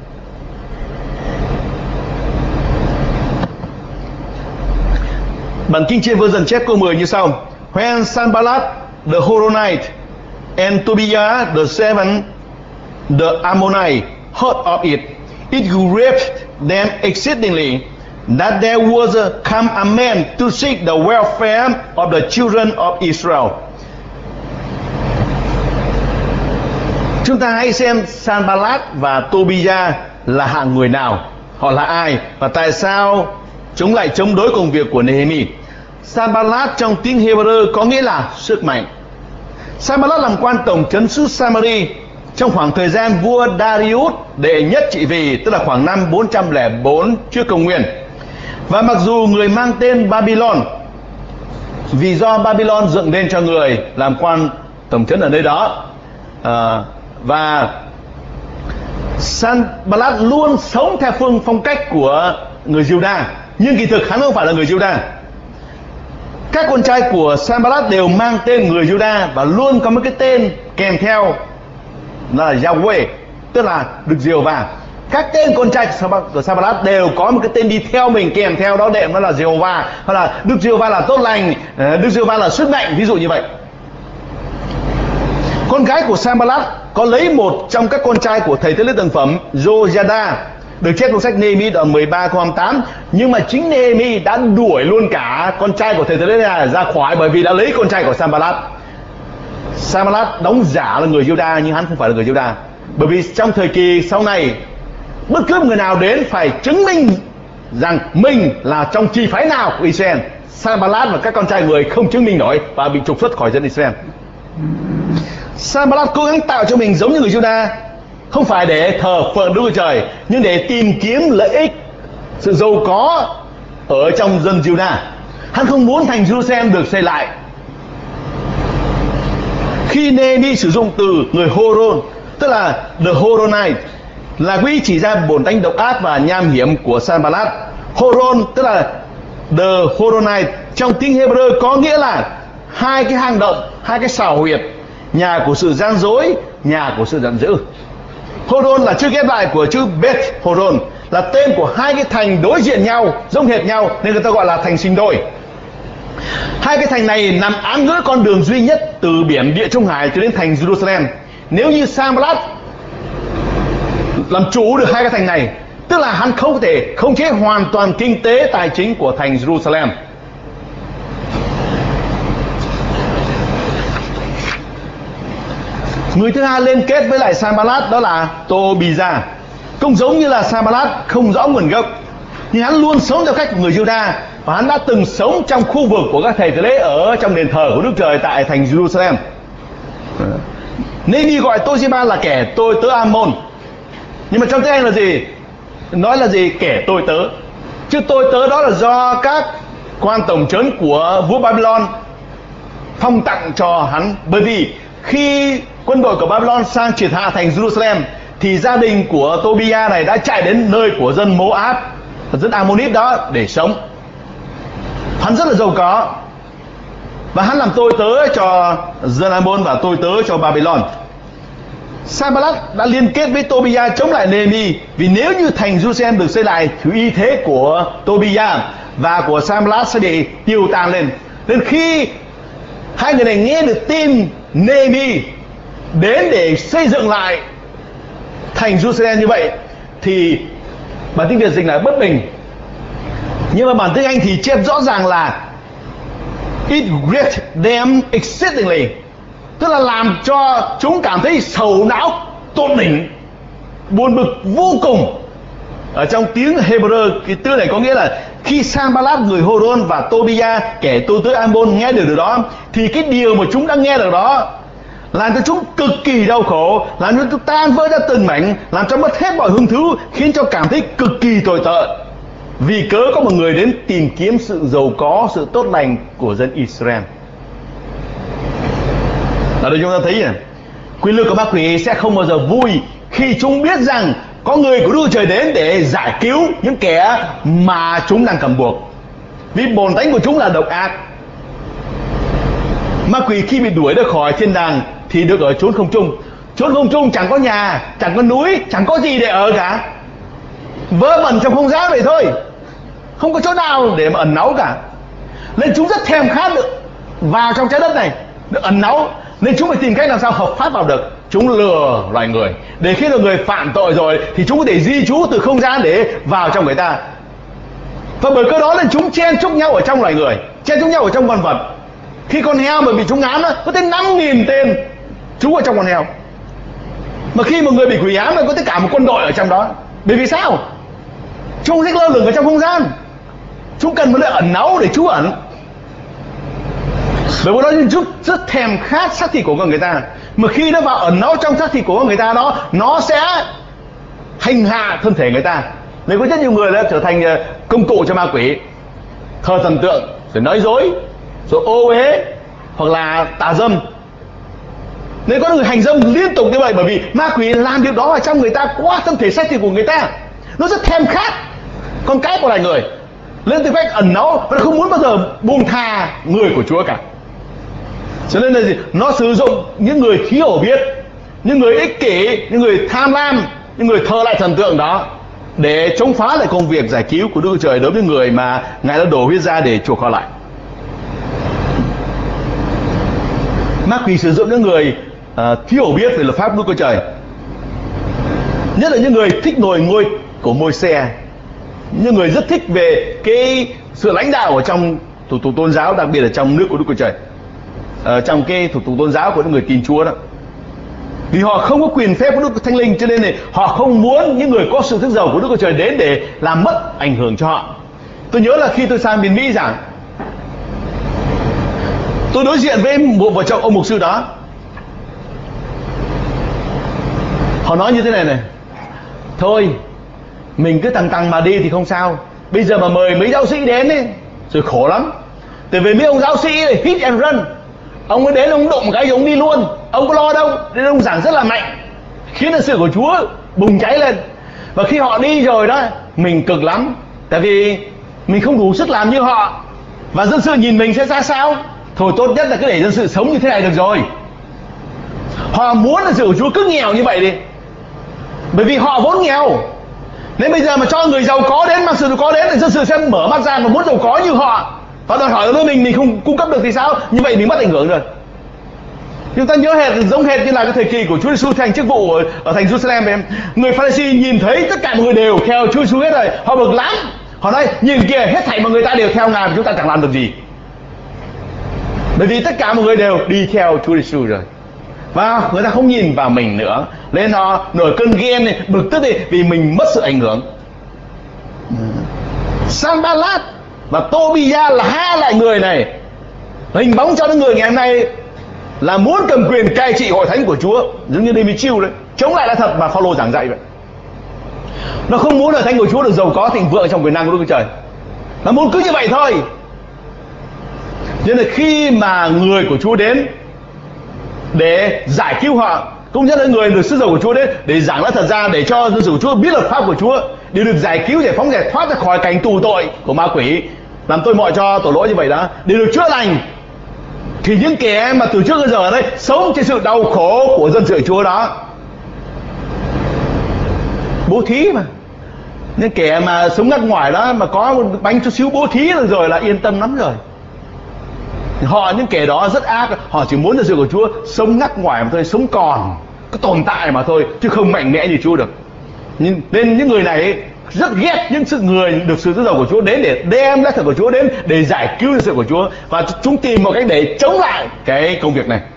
Bản Kinh Trên Version chép câu mười như sau: When Sanballat the Horonite and Tobiah the seven the Ammonite heard of it, it grieved them exceedingly that there was come a man to seek the welfare of the children of Israel. Chúng ta hãy xem Sanballat và Tobiah là hạng người nào, họ là ai và tại sao chúng lại chống đối công việc của Nehemi. Sanballat trong tiếng Hebrew có nghĩa là sức mạnh. Sanballat làm quan tổng trấn xứ Samari trong khoảng thời gian vua Darius đệ nhất trị vì, tức là khoảng năm bốn trăm lẻ bốn trước công nguyên. Và mặc dù người mang tên Babylon, vì do Babylon dựng nên cho người làm quan tổng trấn ở nơi đó, à, và Sanballat luôn sống theo phương phong cách của người Juda, nhưng kỳ thực hắn không phải là người Juda. Các con trai của Sanballat đều mang tên người Juda và luôn có một cái tên kèm theo, đó là Yahweh, tức là Đức Giê-hô-va. Các tên con trai của Sanballat đều có một cái tên đi theo mình kèm theo đó, đệm nó là Giê-hô-va, hoặc là Đức Giê-hô-va là tốt lành, Đức Giê-hô-va là sức mạnh, ví dụ như vậy. Con gái của Sanballat có lấy một trong các con trai của thầy tế lễ tầng phẩm Jojada, được chép trong sách Nehemi đoạn mười ba câu hai mươi tám, nhưng mà chính Nehemi đã đuổi luôn cả con trai của thầy tế lễ này ra khỏi, bởi vì đã lấy con trai của Sanballat. Sanballat đóng giả là người Juda nhưng hắn không phải là người Juda, bởi vì trong thời kỳ sau này bất cứ người nào đến phải chứng minh rằng mình là trong chi phái nào của Israel. Sanballat và các con trai người không chứng minh nổi và bị trục xuất khỏi dân Israel. Sanballat cố gắng tạo cho mình giống như người Juda, không phải để thờ phượng Đức Chúa Trời, nhưng để tìm kiếm lợi ích, sự giàu có ở trong dân Juda. Hắn không muốn thành Jerusalem được xây lại. Khi Nehemi sử dụng từ người Horon, tức là the Horonite, là quy chỉ ra bổn tánh độc ác và nham hiểm của Sanballat. Horon tức là the Horonite trong tiếng Hebrew có nghĩa là hai cái hang động, hai cái xào huyệt, nhà của sự gian dối, nhà của sự giận dữ. Horon là chữ ghép lại của chữ Beth Horon, là tên của hai cái thành đối diện nhau, giống hệt nhau nên người ta gọi là thành sinh đôi. Hai cái thành này nằm áng ngữ con đường duy nhất từ biển Địa Trung Hải cho đến thành Jerusalem. Nếu như Sanballat làm chủ được hai cái thành này, tức là hắn không thể khống chế hoàn toàn kinh tế tài chính của thành Jerusalem. Người thứ hai liên kết với lại Sanballat đó là Tobiah. Cũng giống như là Sanballat không rõ nguồn gốc, nhưng hắn luôn sống theo cách của người Juda, và hắn đã từng sống trong khu vực của các thầy tế lễ ở trong đền thờ của Đức Trời tại thành Jerusalem. Nên đi gọi Tobiah là kẻ tôi tớ Amon. Nhưng mà trong tiếng Anh là gì? Nói là gì? Kẻ tôi tớ. Chứ tôi tớ đó là do các quan tổng trấn của vua Babylon phong tặng cho hắn. Bởi vì khi quân đội của Babylon sang triệt hạ thành Jerusalem thì gia đình của Tobiah này đã chạy đến nơi của dân Moab, dân Ammonit đó để sống. Hắn rất là giàu có và hắn làm tôi tớ cho dân Ammon và tôi tớ cho Babylon. Sanballat đã liên kết với Tobiah chống lại Nehemi, vì nếu như thành Jerusalem được xây lại thì uy thế của Tobiah và của Sanballat sẽ bị tiêu tan lên. Nên khi hai người này nghe được tin Nehemi đến để xây dựng lại thành Jerusalem như vậy thì bản tiếng Việt dịch là bất bình, nhưng mà bản tiếng Anh thì chép rõ ràng là it grieved them exceedingly, tức là làm cho chúng cảm thấy sầu não tột đỉnh, buồn bực vô cùng. Ở trong tiếng Hebrew cái từ này có nghĩa là khi Sanballat người Horon và Tobia kẻ tôi tới Ammon nghe được điều đó, thì cái điều mà chúng đã nghe được đó làm cho chúng cực kỳ đau khổ, làm cho chúng tan vỡ ra từng mảnh, làm cho mất hết mọi hứng thú, khiến cho cảm thấy cực kỳ tồi tợn, vì cớ có một người đến tìm kiếm sự giàu có, sự tốt lành của dân Israel. Ở đây chúng ta thấy này, quyền lực của ma quỷ sẽ không bao giờ vui khi chúng biết rằng có người của Đức Trời đến để giải cứu những kẻ mà chúng đang cầm buộc, vì bổn tánh của chúng là độc ác. Ma quỷ khi bị đuổi ra khỏi thiên đàng thì được ở chốn không trung. Chốn không trung chẳng có nhà, chẳng có núi, chẳng có gì để ở cả, vớ vẩn trong không gian vậy thôi, không có chỗ nào để mà ẩn náu cả. Nên chúng rất thèm khát được vào trong trái đất này, được ẩn náu, nên chúng phải tìm cách làm sao hợp pháp vào được. Chúng lừa loài người, để khi là người phạm tội rồi thì chúng có thể di trú từ không gian để vào trong người ta. Và bởi cơ đó nên chúng chen chúc nhau ở trong loài người, chen chúc nhau ở trong con vật. Khi con heo mà bị chúng ám đó, có tới năm nghìn tên trú ở trong con heo. Mà khi một người bị quỷ ám là có tất cả một quân đội ở trong đó. Bởi vì sao? Chúng thích lơ lửng ở trong không gian, chúng cần một nơi ẩn náu để trú ẩn. Bởi vì đó chúng rất thèm khát xác thịt của con người ta. Mà khi nó vào ẩn náu trong xác thịt của con người ta đó, nó sẽ hành hạ thân thể người ta. Nên có rất nhiều người đã trở thành công cụ cho ma quỷ, thờ thần tượng, rồi nói dối, rồi ô uế, hoặc là tà dâm. Nên có người hành dâm liên tục như vậy, bởi vì ma quỷ làm việc đó ở trong người ta qua thân thể xác thịt của người ta. Nó rất thèm khát con cái của loài người, lên tìm cách ẩn náu, và nó không muốn bao giờ buông tha người của Chúa cả. Cho nên là gì? Nó sử dụng những người thiếu hiểu biết, những người ích kỷ, những người tham lam, những người thờ lại thần tượng đó, để chống phá lại công việc giải cứu của Đức Chúa Trời đối với người mà Ngài đã đổ huyết ra để chuộc họ lại. Ma quỷ sử dụng những người uh, thiếu hiểu biết về luật pháp Đức Chúa Trời, nhất là những người thích ngồi ngôi của Môi-se, những người rất thích về cái sự lãnh đạo ở trong thủ tục tôn giáo, đặc biệt là trong nước của Đức Chúa Trời, ở trong cái thủ tục tôn giáo của những người tin Chúa đó. Vì họ không có quyền phép của Đức Thánh Linh, cho nên này họ không muốn những người có sự thức giàu của Đức Chúa Trời đến để làm mất ảnh hưởng cho họ. Tôi nhớ là khi tôi sang miền Mỹ giảng, tôi đối diện với một vợ chồng ông mục sư đó. Họ nói như thế này này: thôi mình cứ tăng tăng mà đi thì không sao, bây giờ mà mời mấy giáo sĩ đến ấy rồi khổ lắm. Tại vì mấy ông giáo sĩ này hit and run, ông ấy đến ông đụng cái ông đi luôn, ông có lo đâu. Nên ông giảng rất là mạnh, khiến cho sự của Chúa bùng cháy lên. Và khi họ đi rồi đó, mình cực lắm, tại vì mình không đủ sức làm như họ, và dân sự nhìn mình sẽ ra sao. Thôi tốt nhất là cứ để dân sự sống như thế này được rồi. Họ muốn là sự của Chúa cứ nghèo như vậy đi, bởi vì họ vốn nghèo. Nên bây giờ mà cho người giàu có đến, mà sự có đến, thì dân sự sẽ mở mắt ra và muốn giàu có như họ, và đòi hỏi với mình mình không cung cấp được thì sao? Như vậy mình mất ảnh hưởng rồi. Chúng ta nhớ hệt giống hệt như là cái thời kỳ của Chúa Giêsu thành chức vụ ở, ở thành Jerusalem em. Người Pha-ri-si nhìn thấy tất cả mọi người đều theo Chúa Giêsu hết rồi, họ bực lắm. Họ nói nhìn kìa, hết thảy mọi người ta đều theo Ngài mà chúng ta chẳng làm được gì. Bởi vì tất cả mọi người đều đi theo Chúa Giêsu rồi, và người ta không nhìn vào mình nữa, nên họ nổi cơn ghen này, bực tức này, vì mình mất sự ảnh hưởng. Sanballat và Tobia là hai loại người này hình bóng cho những người ngày hôm nay là muốn cầm quyền cai trị hội thánh của Chúa, giống như David Chiu đấy, chống lại là thật mà Phaolô giảng dạy vậy. Nó không muốn hội thánh của Chúa được giàu có thịnh vượng trong quyền năng của Đức Chúa Trời, nó muốn cứ như vậy thôi. Nên là khi mà người của Chúa đến để giải cứu họ, cũng nhất là người được sứ dầu của Chúa đến để giảng nói thật ra, để cho dân sự của Chúa biết luật pháp của Chúa, để được giải cứu, giải phóng, giải thoát ra khỏi cảnh tù tội của ma quỷ, làm tôi mọi cho tội lỗi như vậy đó, để được chữa lành. Thì những kẻ mà từ trước đến giờ ở đây sống trên sự đau khổ của dân sự Chúa đó, bố thí mà, những kẻ mà sống ngắt ngoài đó mà có một bánh chút xíu bố thí rồi, rồi là yên tâm lắm rồi. Họ, những kẻ đó rất ác, họ chỉ muốn dân sự của Chúa sống ngắt ngoài mà thôi, sống còn, có tồn tại mà thôi, chứ không mạnh mẽ như Chúa được. Nhưng, nên những người này rất ghét những sự người được sự dữ dầu của Chúa đến để đem lá thật của Chúa đến để giải cứu dân sự của Chúa, và chúng tìm một cách để chống lại cái công việc này.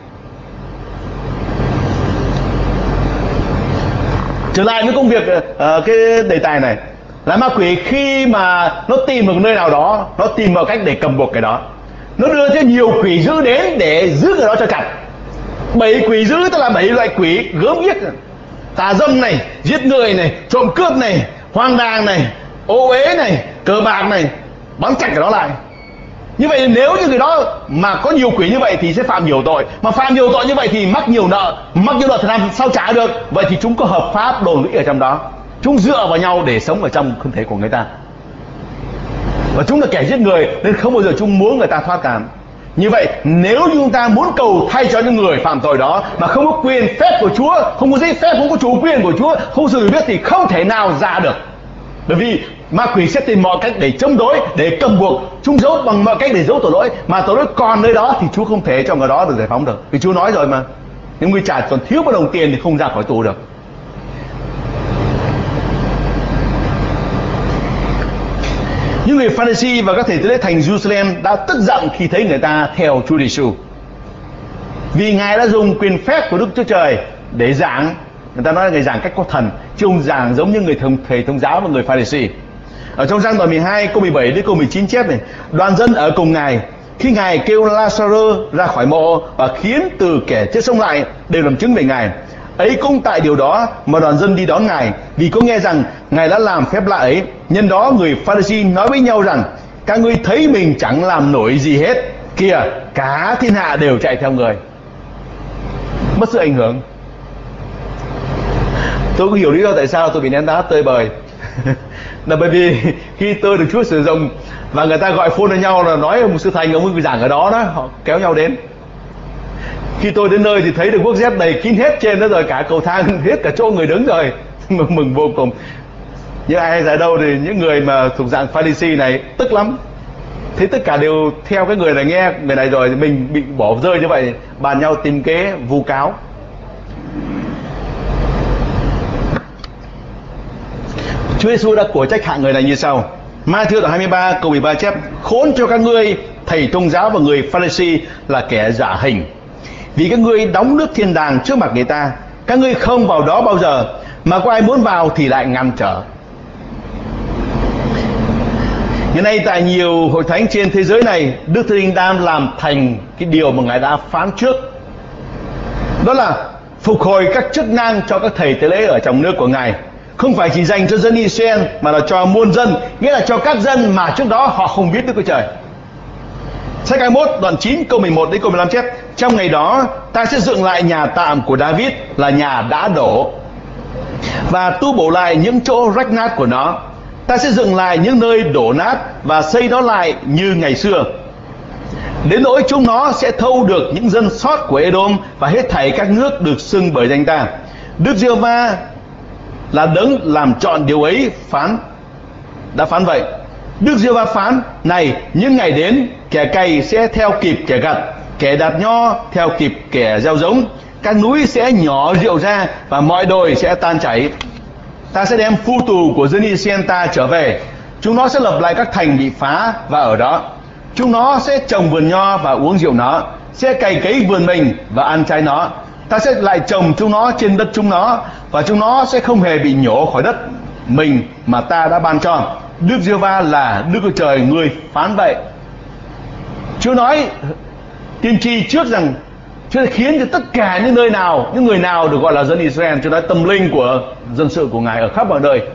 Trở lại với công việc, uh, cái đề tài này, Là ma quỷ khi mà nó tìm được nơi nào đó, nó tìm mọi cách để cầm buộc cái đó. Nó đưa cho nhiều quỷ dữ đến để giữ cái đó cho chặt. Bảy quỷ dữ tức là bảy loại quỷ gớm ghiếc: tà dâm này, giết người này, trộm cướp này, hoang đàng này, ô uế này, cờ bạc này, bám chặt cái đó lại. Như vậy nếu như người đó mà có nhiều quỷ như vậy thì sẽ phạm nhiều tội, mà phạm nhiều tội như vậy thì mắc nhiều nợ, mắc nhiều nợ thì làm sao trả được? Vậy thì chúng có hợp pháp đồn lũy ở trong đó, chúng dựa vào nhau để sống ở trong thân thể của người ta, và chúng là kẻ giết người nên không bao giờ chúng muốn người ta thoát cảm. Như vậy nếu như chúng ta muốn cầu thay cho những người phạm tội đó mà không có quyền phép của Chúa, không có giấy phép, không có chủ quyền của Chúa, không có sự biết thì không thể nào ra được. Bởi vì ma quỷ sẽ tìm mọi cách để chống đối, để cầm buộc, chúng giấu bằng mọi cách để giấu tội lỗi, mà tội lỗi còn nơi đó thì Chúa không thể cho người đó được giải phóng được. Vì Chúa nói rồi mà, những người trả còn thiếu một đồng tiền thì không ra khỏi tù được. Những người Pha-ri-si và các thầy tế lễ thành Jerusalem đã tức giận khi thấy người ta theo Chúa Giêsu, vì Ngài đã dùng quyền phép của Đức Chúa Trời để giảng. Người ta nói là Ngài giảng cách có thần, chứ không giảng giống như người thông, thầy thông giáo và người Pha-ri-si. Ở trong Giăng đoạn mười hai câu mười bảy đến câu mười chín chép này: đoàn dân ở cùng Ngài khi Ngài kêu La-sa-rơ ra khỏi mộ và khiến từ kẻ chết sống lại đều làm chứng về Ngài. Ấy cũng tại điều đó mà đoàn dân đi đón Ngài, vì có nghe rằng Ngài đã làm phép lạ ấy. Nhân đó người Pha-ri-si nói với nhau rằng: các ngươi thấy mình chẳng làm nổi gì hết, kìa cả thiên hạ đều chạy theo người. Mất sự ảnh hưởng. Tôi cũng hiểu lý do tại sao tôi bị ném đá tơi bời. Là bởi vì khi tôi được Chúa sử dụng và người ta gọi phone cho nhau là nói một sư thành ông ấy giảng ở đó đó, họ kéo nhau đến. Khi tôi đến nơi thì thấy được quốc Z đầy kín hết trên đó rồi, cả cầu thang hết cả chỗ người đứng rồi. Mừng vô cùng. Nhưng ai hay ra đâu thì những người mà thuộc dạng Pha-ri-si này tức lắm. Thế tất cả đều theo cái người này, nghe người này rồi mình bị bỏ rơi như vậy, bàn nhau tìm kế vu cáo. Chúa Giêsu đã của trách hạng người này như sau. Ma-thi-ơ đoạn hai mươi ba câu mười ba chép: khốn cho các ngươi thầy thông giáo và người Pha-ri-si là kẻ giả hình, vì các ngươi đóng nước thiên đàng trước mặt người ta, các ngươi không vào đó bao giờ, mà có ai muốn vào thì lại ngăn trở. Hiện nay tại nhiều hội thánh trên thế giới này, Đức Thánh Linh đang làm thành cái điều mà Ngài đã phán trước, đó là phục hồi các chức năng cho các thầy tế lễ ở trong nước của Ngài. Không phải chỉ dành cho dân Israel mà là cho muôn dân, nghĩa là cho các dân mà trước đó họ không biết Đức Chúa Trời. Sách hai mươi mốt đoạn chín câu mười một đến câu mười lăm chép: trong ngày đó ta sẽ dựng lại nhà tạm của David là nhà đã đổ, và tu bổ lại những chỗ rách nát của nó. Ta sẽ dựng lại những nơi đổ nát và xây nó lại như ngày xưa. Đến nỗi chúng nó sẽ thâu được những dân sót của Edom và hết thảy các nước được xưng bởi danh ta. Đức Giê-hô-va là đấng làm trọn điều ấy phán đã phán vậy. Đức Giê-hô-va phán: này, những ngày đến, kẻ cày sẽ theo kịp kẻ gặt, kẻ đạt nho theo kịp kẻ gieo giống. Các núi sẽ nhỏ rượu ra và mọi đồi sẽ tan chảy. Ta sẽ đem phu tù của dân Israel ta trở về. Chúng nó sẽ lập lại các thành bị phá và ở đó. Chúng nó sẽ trồng vườn nho và uống rượu nó, sẽ cày cấy vườn mình và ăn trái nó. Ta sẽ lại trồng chúng nó trên đất chúng nó, và chúng nó sẽ không hề bị nhổ khỏi đất mình mà ta đã ban cho. Đức Giê-hô-va là Đức Chúa Trời người phán vậy. Chúa nói tiên tri trước rằng Chúa sẽ khiến cho tất cả những nơi nào, những người nào được gọi là dân Israel, Chúa nói tâm linh của dân sự của Ngài ở khắp mọi nơi.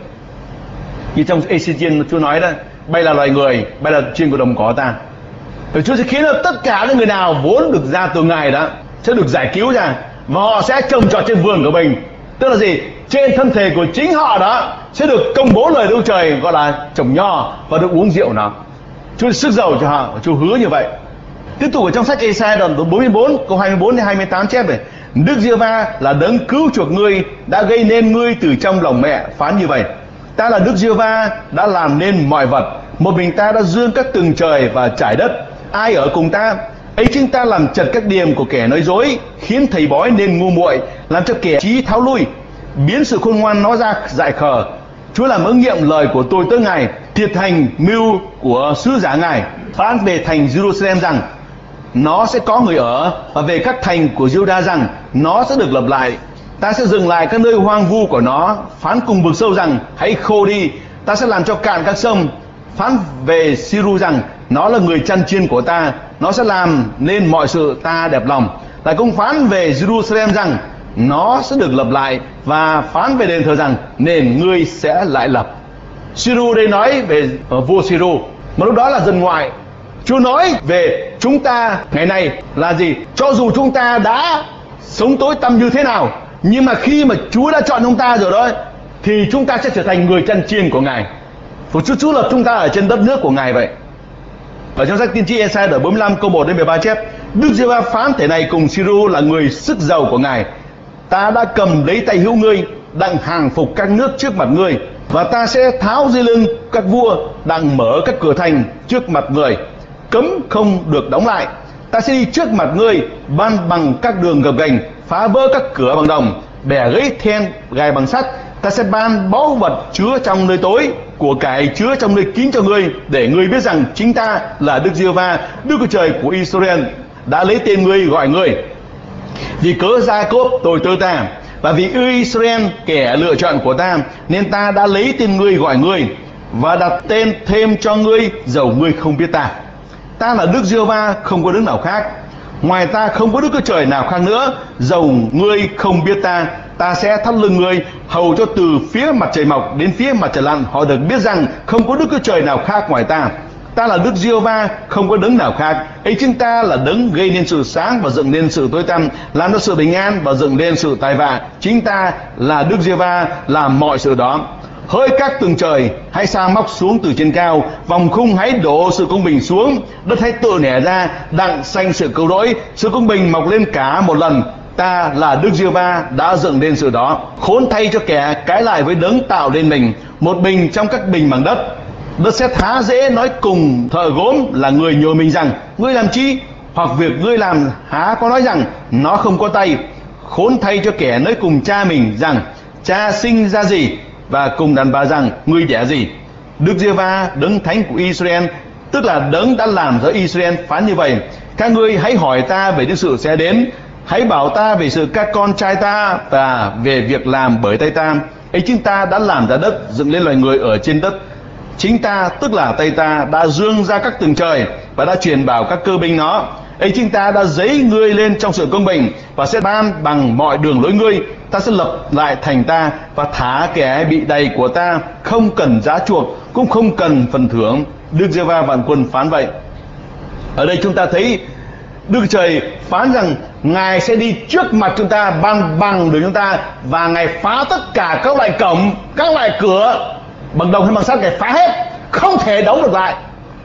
Như trong Ê-xê-chiên Chúa nói đó: bay là loài người, bay là chim của đồng cỏ ta. Rồi Chúa sẽ khiến cho tất cả những người nào vốn được ra từ Ngài đó sẽ được giải cứu ra, và họ sẽ trồng trọt trên vườn của mình. Tức là gì? Trên thân thể của chính họ đó sẽ được công bố lời Đức Chúa Trời, gọi là trồng nho và được uống rượu nó. Chúa sức giàu cho họ, Chúa hứa như vậy. Tiếp tục ở trong sách Ê-sai đoạn bốn mươi bốn câu hai mươi bốn đến hai mươi tám chép này: Đức Giê-hô-va là đấng cứu chuộc ngươi, đã gây nên ngươi từ trong lòng mẹ, phán như vậy: ta là Đức Giê-hô-va đã làm nên mọi vật, một mình ta đã dương các tầng trời và trải đất, ai ở cùng ta? Ấy chính ta làm chật các điềm của kẻ nói dối, khiến thầy bói nên ngu muội, làm cho kẻ trí tháo lui, biến sự khôn ngoan nó ra dại khờ. Chúa làm ứng nghiệm lời của tôi tới Ngài, thiệt thành mưu của sứ giả Ngài, phán về thành Jerusalem rằng nó sẽ có người ở, và về các thành của Giu-đa rằng nó sẽ được lập lại. Ta sẽ dừng lại các nơi hoang vu của nó, phán cùng vực sâu rằng hãy khô đi. Ta sẽ làm cho cạn các sông. Phán về Siru rằng nó là người chăn chiên của ta, nó sẽ làm nên mọi sự ta đẹp lòng. Lại cũng phán về Jerusalem rằng nó sẽ được lập lại, và phán về đền thờ rằng nền ngươi sẽ lại lập. Siru đây nói về uh, vua Siru, mà lúc đó là dân ngoại. Chúa nói về chúng ta ngày nay là gì? Cho dù chúng ta đã sống tối tăm như thế nào, nhưng mà khi mà Chúa đã chọn chúng ta rồi đó, thì chúng ta sẽ trở thành người chăn chiên của Ngài. Và Chúa Chúa lập chúng ta ở trên đất nước của Ngài vậy. Ở trong sách tiên tri Ê-sai ở bốn mươi lăm câu một đến mười ba chép: Đức Giê-hô-va phán thể này cùng Siru là người sức giàu của Ngài: ta đã cầm lấy tay hữu ngươi, đặng hàng phục các nước trước mặt ngươi, và ta sẽ tháo dây lưng các vua, đặng mở các cửa thành trước mặt người, cấm không được đóng lại. Ta sẽ đi trước mặt ngươi, ban bằng các đường gập ghềnh, phá vỡ các cửa bằng đồng, bẻ gãy then gài bằng sắt. Ta sẽ ban báu vật chứa trong nơi tối, của cải chứa trong nơi kín cho ngươi, để ngươi biết rằng chính ta là Đức Giê-hô-va, Đức Chúa Trời của Israel, đã lấy tên ngươi gọi ngươi. Vì cớ Gia-cốp tôi tớ ta, và vì Israel kẻ lựa chọn của ta, nên ta đã lấy tên ngươi gọi ngươi, và đặt tên thêm cho ngươi dầu ngươi không biết ta. Ta là Đức Giê-hô-va, không có đấng nào khác. Ngoài ta không có Đức Chúa Trời nào khác nữa. Dầu ngươi không biết ta, ta sẽ thắt lưng ngươi, hầu cho từ phía mặt trời mọc đến phía mặt trời lặn họ được biết rằng không có Đức Chúa Trời nào khác ngoài ta. Ta là Đức Giê-hô-va, không có đấng nào khác. Ấy chính ta là đấng gây nên sự sáng và dựng nên sự tối tăm, làm cho sự bình an và dựng nên sự tai vạ. Chính ta là Đức Giê-hô-va làm mọi sự đó. Hỡi các tầng trời, hãy sa móc xuống từ trên cao, vòng khung hãy đổ sự công bình xuống, đất hãy tự nẻ ra, đặng xanh sự cứu rỗi, sự công bình mọc lên cả một lần. Ta là Đức Giê-hô-va đã dựng nên sự đó. Khốn thay cho kẻ cãi lại với đấng tạo nên mình, một bình trong các bình bằng đất. Đất sẽ há dễ nói cùng thợ gốm là người nhồi mình rằng ngươi làm chi, hoặc việc ngươi làm há có nói rằng nó không có tay. Khốn thay cho kẻ nói cùng cha mình rằng cha sinh ra gì, và cùng đàn bà rằng ngươi đẻ gì. Đức Giê-hô-va đấng thánh của Israel, tức là đấng đã làm cho Israel, phán như vậy: các ngươi hãy hỏi ta về những sự sẽ đến, hãy bảo ta về sự các con trai ta, và về việc làm bởi tay ta. Ấy chính ta đã làm ra đất, dựng lên loài người ở trên đất. Chính ta, tức là tay ta, đã dương ra các tầng trời, và đã truyền bảo các cơ binh nó. Ấy chính ta đã dấy ngươi lên trong sự công bình, và sẽ ban bằng mọi đường lối ngươi. Ta sẽ lập lại thành ta, và thả kẻ bị đầy của ta, không cần giá chuộc, cũng không cần phần thưởng. Đức Giê-hô-va vạn quân phán vậy. Ở đây chúng ta thấy Đức Trời phán rằng Ngài sẽ đi trước mặt chúng ta, ban bằng đường chúng ta, và Ngài phá tất cả các loại cổng, các loại cửa bằng đồng hay bằng sắt. Ngài phá hết, không thể đóng được lại.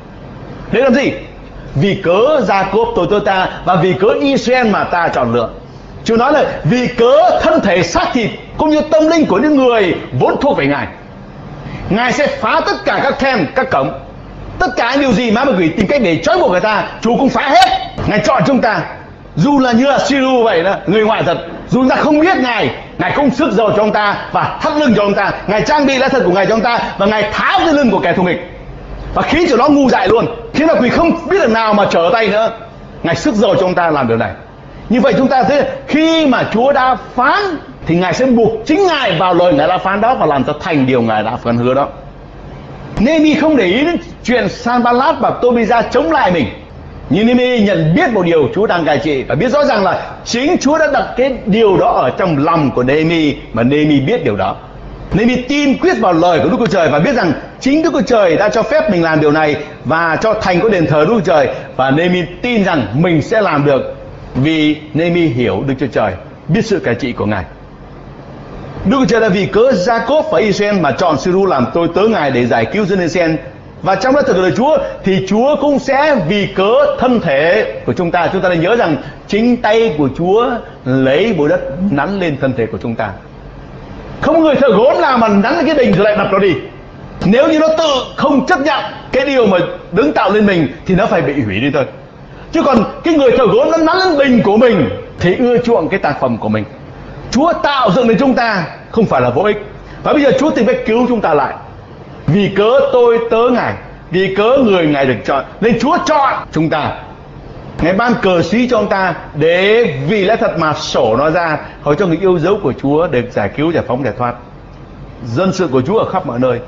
Để làm gì? Vì cớ Gia-cốp tôi tớ ta, và vì cớ Israel mà ta chọn lựa. Chúa nói là vì cớ thân thể xác thịt cũng như tâm linh của những người vốn thuộc về Ngài, Ngài sẽ phá tất cả các then, các cổng. Tất cả điều gì mà quỷ tìm cách để trói buộc người ta, Chúa cũng phá hết. Ngài chọn chúng ta, dù là như là Siru vậy đó, người ngoại thật. Dù chúng ta không biết Ngài, Ngài không sức giàu cho ông ta và thắt lưng cho ông ta. Ngài trang bị lẽ thật của Ngài cho ông ta, và Ngài tháo cái lưng của kẻ thù nghịch, và khiến cho nó ngu dại luôn, khiến là quỷ không biết được nào mà trở tay nữa. Ngài sức giàu cho ông ta làm điều này. Như vậy chúng ta thấy khi mà Chúa đã phán thì Ngài sẽ buộc chính Ngài vào lời Ngài đã phán đó, và làm cho thành điều Ngài đã phán hứa đó. Nê-mi không để ý đến chuyện Sanballat và Tobia chống lại mình, nhưng Nê-mi nhận biết một điều Chúa đang cai trị, và biết rõ ràng là chính Chúa đã đặt cái điều đó ở trong lòng của Nê-mi, mà Nê-mi biết điều đó. Nê-mi tin quyết vào lời của Đức Chúa Trời, và biết rằng chính Đức Chúa Trời đã cho phép mình làm điều này, và cho thành có đền thờ Đức Chúa Trời. Và Nê-mi tin rằng mình sẽ làm được, vì Nê-mi hiểu Đức Chúa Trời, biết sự cai trị của Ngài. Đức Chúa Trời đã vì cớ Gia-cốp và Israel mà chọn Siru làm tôi tớ Ngài để giải cứu dân Israel. Và trong đất thực của đời Chúa thì Chúa cũng sẽ vì cớ thân thể của chúng ta. Chúng ta nên nhớ rằng chính tay của Chúa lấy bụi đất nắn lên thân thể của chúng ta. Không người thợ gốm nào mà nắn cái đình rồi lại đập nó đi. Nếu như nó tự không chấp nhận cái điều mà đấng tạo lên mình thì nó phải bị hủy đi thôi. Chứ còn cái người thợ gốm nó nắn lên bình của mình thì ưa chuộng cái tạc phẩm của mình. Chúa tạo dựng đến chúng ta không phải là vô ích, và bây giờ Chúa tìm cách cứu chúng ta lại. Vì cớ tôi tớ Ngài, vì cớ người Ngài được chọn, nên Chúa chọn chúng ta. Ngài ban cờ xí cho ông ta để vì lẽ thật mà sổ nó ra, hầu cho người yêu dấu của Chúa được giải cứu, giải phóng, giải thoát. Dân sự của Chúa ở khắp mọi nơi.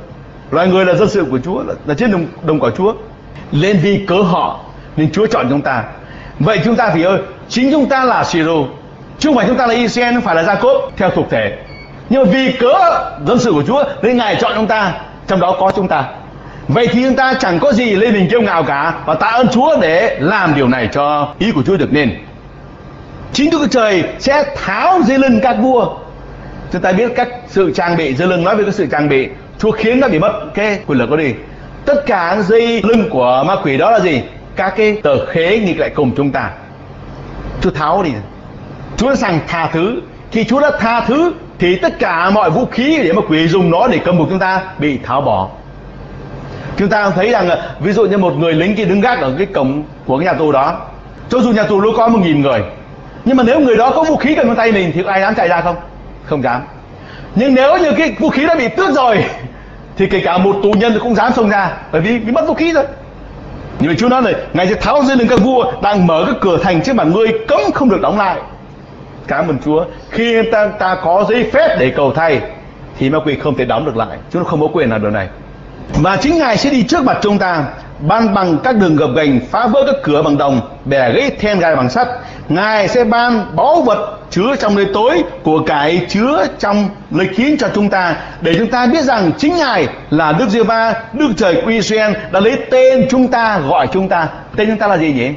Loài người là dân sự của Chúa, là, là trên đồng, đồng cỏ Chúa. Nên vì cớ họ nên Chúa chọn chúng ta. Vậy chúng ta thì ơi, chính chúng ta là Siro, chứ không phải chúng ta là Israel, không phải là Jacob theo thuộc thể. Nhưng mà vì cớ dân sự của Chúa nên Ngài chọn chúng ta, trong đó có chúng ta. Vậy thì chúng ta chẳng có gì lên mình kiêu ngạo cả, và tạ ơn Chúa để làm điều này cho ý của Chúa được nên. Chính Đức Chúa Trời sẽ tháo dây lưng các vua. Chúng ta biết các sự trang bị, dây lưng nói về các sự trang bị, Chúa khiến nó bị mất cái quyền lực đó đi. Tất cả dây lưng của ma quỷ đó là gì? Các cái tờ khế nghịch lại cùng chúng ta. Chúa tháo đi. Chúa đã sẵn tha thứ. Khi Chúa đã tha thứ thì tất cả mọi vũ khí để mà quỷ dùng nó để cầm buộc chúng ta bị tháo bỏ. Chúng ta thấy rằng ví dụ như một người lính kia đứng gác ở cái cổng của cái nhà tù đó, cho dù nhà tù nó có một nghìn người, nhưng mà nếu người đó có vũ khí cầm trong tay mình thì có ai dám chạy ra không? Không dám. Nhưng nếu như cái vũ khí đã bị tước rồi thì kể cả một tù nhân cũng dám xông ra, bởi vì bị mất vũ khí rồi. Nhưng mà Chúa nói này, Ngài sẽ tháo dây lưng các vua đang mở các cửa thành trước mặt ngươi, cấm không được đóng lại. Cảm ơn Chúa, khi ta ta có giấy phép để cầu thay thì ma quỷ không thể đóng được lại. Chúa không có quyền làm điều này. Và chính Ngài sẽ đi trước mặt chúng ta, ban bằng các đường gập ghềnh, phá vỡ các cửa bằng đồng, bẻ gãy then gai bằng sắt. Ngài sẽ ban báu vật chứa trong nơi tối, của cải chứa trong nơi kín cho chúng ta, để chúng ta biết rằng chính Ngài là Đức Giê-hô-va, Đức Trời của Israel, đã lấy tên chúng ta gọi chúng ta. Tên chúng ta là gì nhỉ?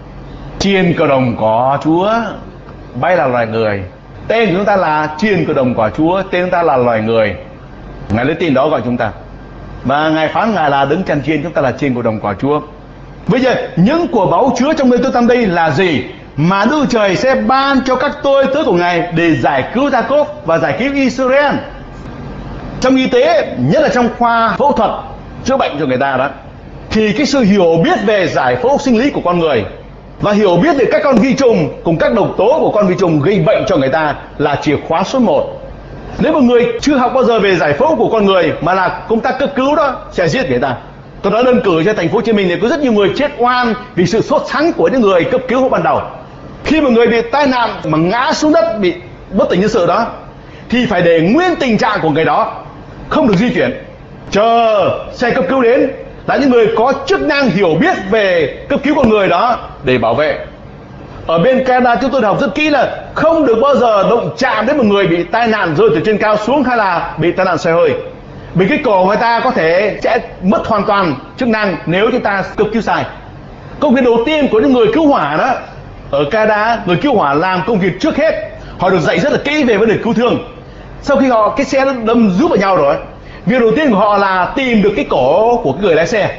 Chiên cờ đồng của Chúa bay là loài người. Tên của chúng ta là chiên cờ đồng của Chúa, tên chúng ta là loài người. Ngài lấy tên đó gọi chúng ta, và Ngài phán Ngài là đứng chăn chiên, chúng ta là chiên của đồng của Chúa. Bây giờ những của báu chứa trong nơi tôi tâm đây là gì mà Đức Trời sẽ ban cho các tôi tớ của Ngài để giải cứu Jacob và giải cứu Israel? Trong y tế, nhất là trong khoa phẫu thuật chữa bệnh cho người ta đó, thì cái sự hiểu biết về giải phẫu sinh lý của con người và hiểu biết về các con vi trùng cùng các độc tố của con vi trùng gây bệnh cho người ta là chìa khóa số một. Nếu một người chưa học bao giờ về giải phẫu của con người mà là công tác cấp cứu đó, sẽ giết người ta. Tôi nói đơn cử cho thành phố Hồ Chí Minh thì có rất nhiều người chết oan vì sự sốt sắng của những người cấp cứu ban đầu. Khi một người bị tai nạn mà ngã xuống đất bị bất tỉnh nhân sự đó, thì phải để nguyên tình trạng của người đó, không được di chuyển, chờ xe cấp cứu đến, là những người có chức năng hiểu biết về cấp cứu con người đó để bảo vệ. Ở bên Canada chúng tôi học rất kỹ là không được bao giờ động chạm đến một người bị tai nạn rơi từ trên cao xuống hay là bị tai nạn xe hơi, vì cái cổ người ta có thể sẽ mất hoàn toàn chức năng nếu chúng ta cấp cứu sai. Công việc đầu tiên của những người cứu hỏa đó ở Canada, người cứu hỏa làm công việc trước hết, họ được dạy rất là kỹ về vấn đề cứu thương. Sau khi họ cái xe nó đâm rút vào nhau rồi, việc đầu tiên của họ là tìm được cái cổ của cái người lái xe.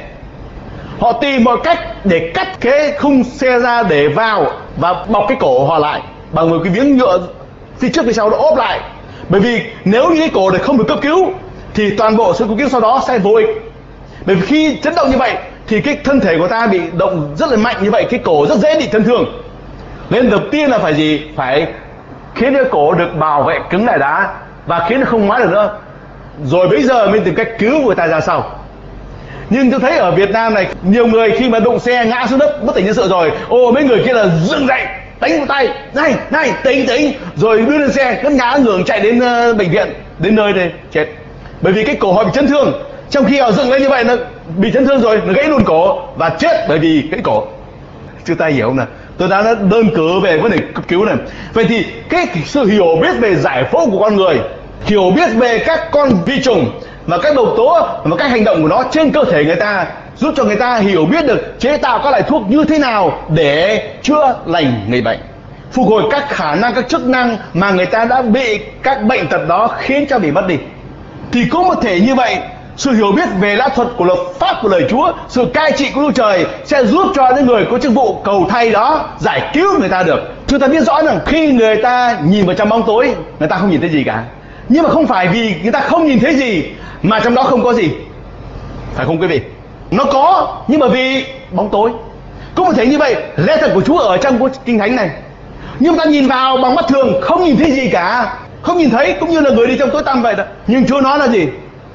Họ tìm mọi cách để cắt cái khung xe ra để vào và bọc cái cổ họ lại bằng một cái miếng nhựa phía trước phía sau nó ốp lại. Bởi vì nếu như cái cổ này không được cấp cứu thì toàn bộ sự cấp cứu sau đó sẽ vô ích. Bởi vì khi chấn động như vậy thì cái thân thể của ta bị động rất là mạnh như vậy, cái cổ rất dễ bị chấn thương. Nên đầu tiên là phải gì? Phải khiến cái cổ được bảo vệ cứng lại đã và khiến nó không ngoái được nữa. Rồi bây giờ mới tìm cách cứu người ta ra sau. Nhưng tôi thấy ở Việt Nam này, nhiều người khi mà đụng xe ngã xuống đất bất tỉnh nhân sự rồi, ô mấy người kia là dựng dậy đánh một tay, này này tỉnh tỉnh, rồi đưa lên xe cứ ngã ngửa chạy đến uh, bệnh viện, đến nơi đây chết. Bởi vì cái cổ họ bị chấn thương, trong khi họ dựng lên như vậy nó bị chấn thương rồi, nó gãy luôn cổ và chết bởi vì cái cổ. Chưa ta hiểu không nào? Tôi đã đơn cử về vấn đề cấp cứu này. Vậy thì cái sự hiểu biết về giải phẫu của con người, hiểu biết về các con vi trùng và các độc tố và các hành động của nó trên cơ thể người ta, giúp cho người ta hiểu biết được chế tạo các loại thuốc như thế nào để chữa lành người bệnh, phục hồi các khả năng, các chức năng mà người ta đã bị các bệnh tật đó khiến cho bị mất đi. Thì cũng một thể như vậy, sự hiểu biết về lẽ thuật của luật pháp của lời Chúa, sự cai trị của Đức Trời sẽ giúp cho những người có chức vụ cầu thay đó giải cứu người ta được. Chúng ta biết rõ rằng khi người ta nhìn vào trong bóng tối, người ta không nhìn thấy gì cả. Nhưng mà không phải vì người ta không nhìn thấy gì mà trong đó không có gì, phải không quý vị? Nó có, nhưng mà vì bóng tối. Cũng có thể như vậy, lẽ thật của Chúa ở trong Kinh Thánh này, nhưng ta nhìn vào bằng mắt thường không nhìn thấy gì cả, không nhìn thấy, cũng như là người đi trong tối tăm vậy đó. Nhưng Chúa nói là gì?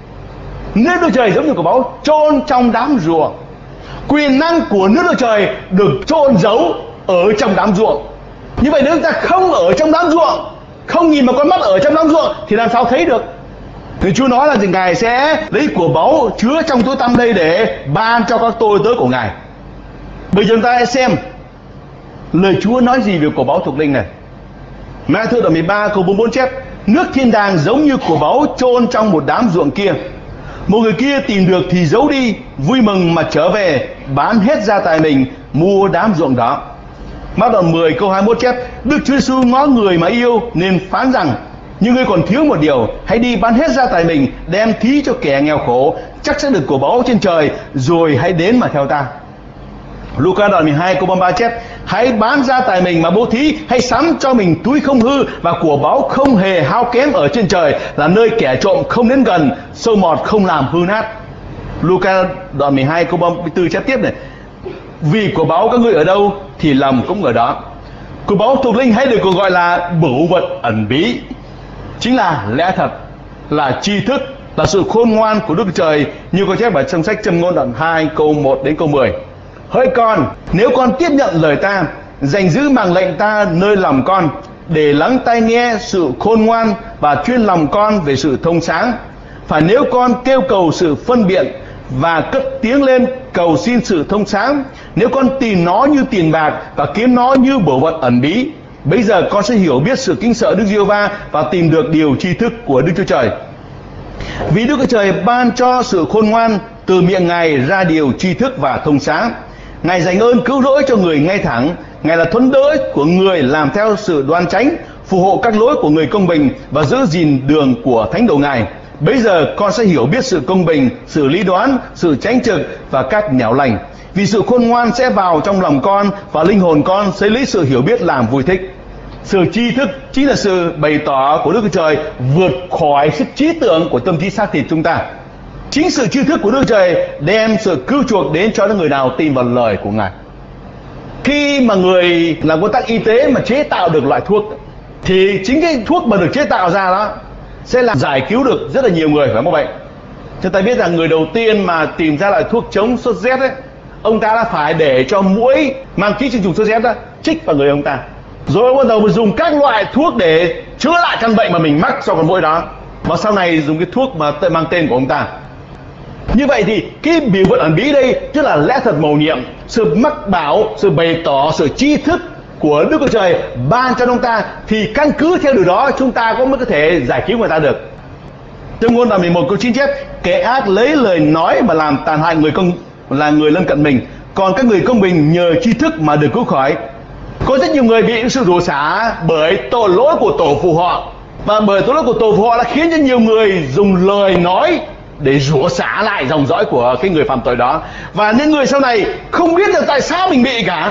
Nước Đức Trời giống như quả báu chôn trong đám ruộng. Quyền năng của nước Đức Trời được chôn giấu ở trong đám ruộng. Như vậy nếu ta không ở trong đám ruộng, không nhìn vào con mắt ở trong đám ruộng thì làm sao thấy được? Thì Chúa nói là gì? Ngài sẽ lấy của báu chứa trong túi tăm đây để ban cho các tôi tớ của Ngài. Bây giờ chúng ta hãy xem lời Chúa nói gì về của báu thuộc linh này. Matthew đoạn mười ba câu bốn mươi bốn chép: nước thiên đàng giống như của báu chôn trong một đám ruộng kia. Một người kia tìm được thì giấu đi, vui mừng mà trở về, bán hết gia tài mình mua đám ruộng đó. Mát đoạn mười câu hai mươi mốt chép: Đức Chúa Giêsu ngó người mà yêu nên phán rằng: nhưng ngươi còn thiếu một điều, hãy đi bán hết gia tài mình, đem thí cho kẻ nghèo khổ, chắc sẽ được của báu trên trời, rồi hãy đến mà theo ta. Luca đoạn mười hai câu ba mươi ba chép: hãy bán gia tài mình mà bố thí, hãy sắm cho mình túi không hư và của báu không hề hao kém ở trên trời, là nơi kẻ trộm không đến gần, sâu mọt không làm hư nát. Luca đoạn mười hai câu ba mươi tư chép tiếp này: vì của báu các ngươi ở đâu thì lòng cũng ở đó. Của báu thuộc linh hay được gọi là báu vật ẩn bí, chính là lẽ thật, là tri thức, là sự khôn ngoan của Đức Trời, như có chép ở trong sách Châm Ngôn đoạn hai câu một đến câu mười. Hỡi con, nếu con tiếp nhận lời ta, gìn giữ mạng lệnh ta nơi lòng con, để lắng tai nghe sự khôn ngoan và chuyên lòng con về sự thông sáng. Phải nếu con kêu cầu sự phân biện và cất tiếng lên cầu xin sự thông sáng, nếu con tìm nó như tiền bạc và kiếm nó như báu vật ẩn bí, bây giờ con sẽ hiểu biết sự kính sợ Đức Giê-hô-va và tìm được điều tri thức của Đức Chúa Trời. Vì Đức Chúa Trời ban cho sự khôn ngoan, từ miệng Ngài ra điều tri thức và thông sáng. Ngài dành ơn cứu rỗi cho người ngay thẳng, Ngài là thuẫn đỡ của người làm theo sự đoan chánh, phù hộ các lối của người công bình và giữ gìn đường của thánh đồ Ngài. Bây giờ con sẽ hiểu biết sự công bình, sự lý đoán, sự chánh trực và các nẻo lành. Vì sự khôn ngoan sẽ vào trong lòng con và linh hồn con sẽ lấy sự hiểu biết làm vui thích. Sự tri thức chính là sự bày tỏ của Đức Chúa Trời vượt khỏi sức trí tưởng của tâm trí xác thịt chúng ta. Chính sự tri thức của Đức Chúa Trời đem sự cứu chuộc đến cho những người nào tin vào lời của Ngài. Khi mà người làm công tác y tế mà chế tạo được loại thuốc, thì chính cái thuốc mà được chế tạo ra đó sẽ làm giải cứu được rất là nhiều người phải mắc bệnh. Chúng ta biết rằng người đầu tiên mà tìm ra loại thuốc chống sốt rét ấy, ông ta đã phải để cho muỗi mang ký sinh trùng sốt rét đó chích vào người ông ta, rồi ông bắt đầu mới dùng các loại thuốc để chữa lại căn bệnh mà mình mắc cho con muỗi đó, và sau này dùng cái thuốc mà mang tên của ông ta. Như vậy thì cái biểu vật ẩn bí đây tức là lẽ thật mầu nhiệm, sự mách bảo, sự bày tỏ, sự tri thức của Đức Chúa Trời ban cho chúng ta, thì căn cứ theo điều đó chúng ta cũng mới có thể giải cứu người ta được. Trong Ngôn đoạn mười một câu chín chép: kẻ ác lấy lời nói mà làm tàn hại người công là người lân cận mình, còn các người công bình nhờ tri thức mà được cứu khỏi. Có rất nhiều người bị sự rủa xả bởi tội lỗi của tổ phụ họ, và bởi tội lỗi của tổ phụ họ là khiến cho nhiều người dùng lời nói để rủa xả lại dòng dõi của cái người phạm tội đó, và những người sau này không biết được tại sao mình bị cả.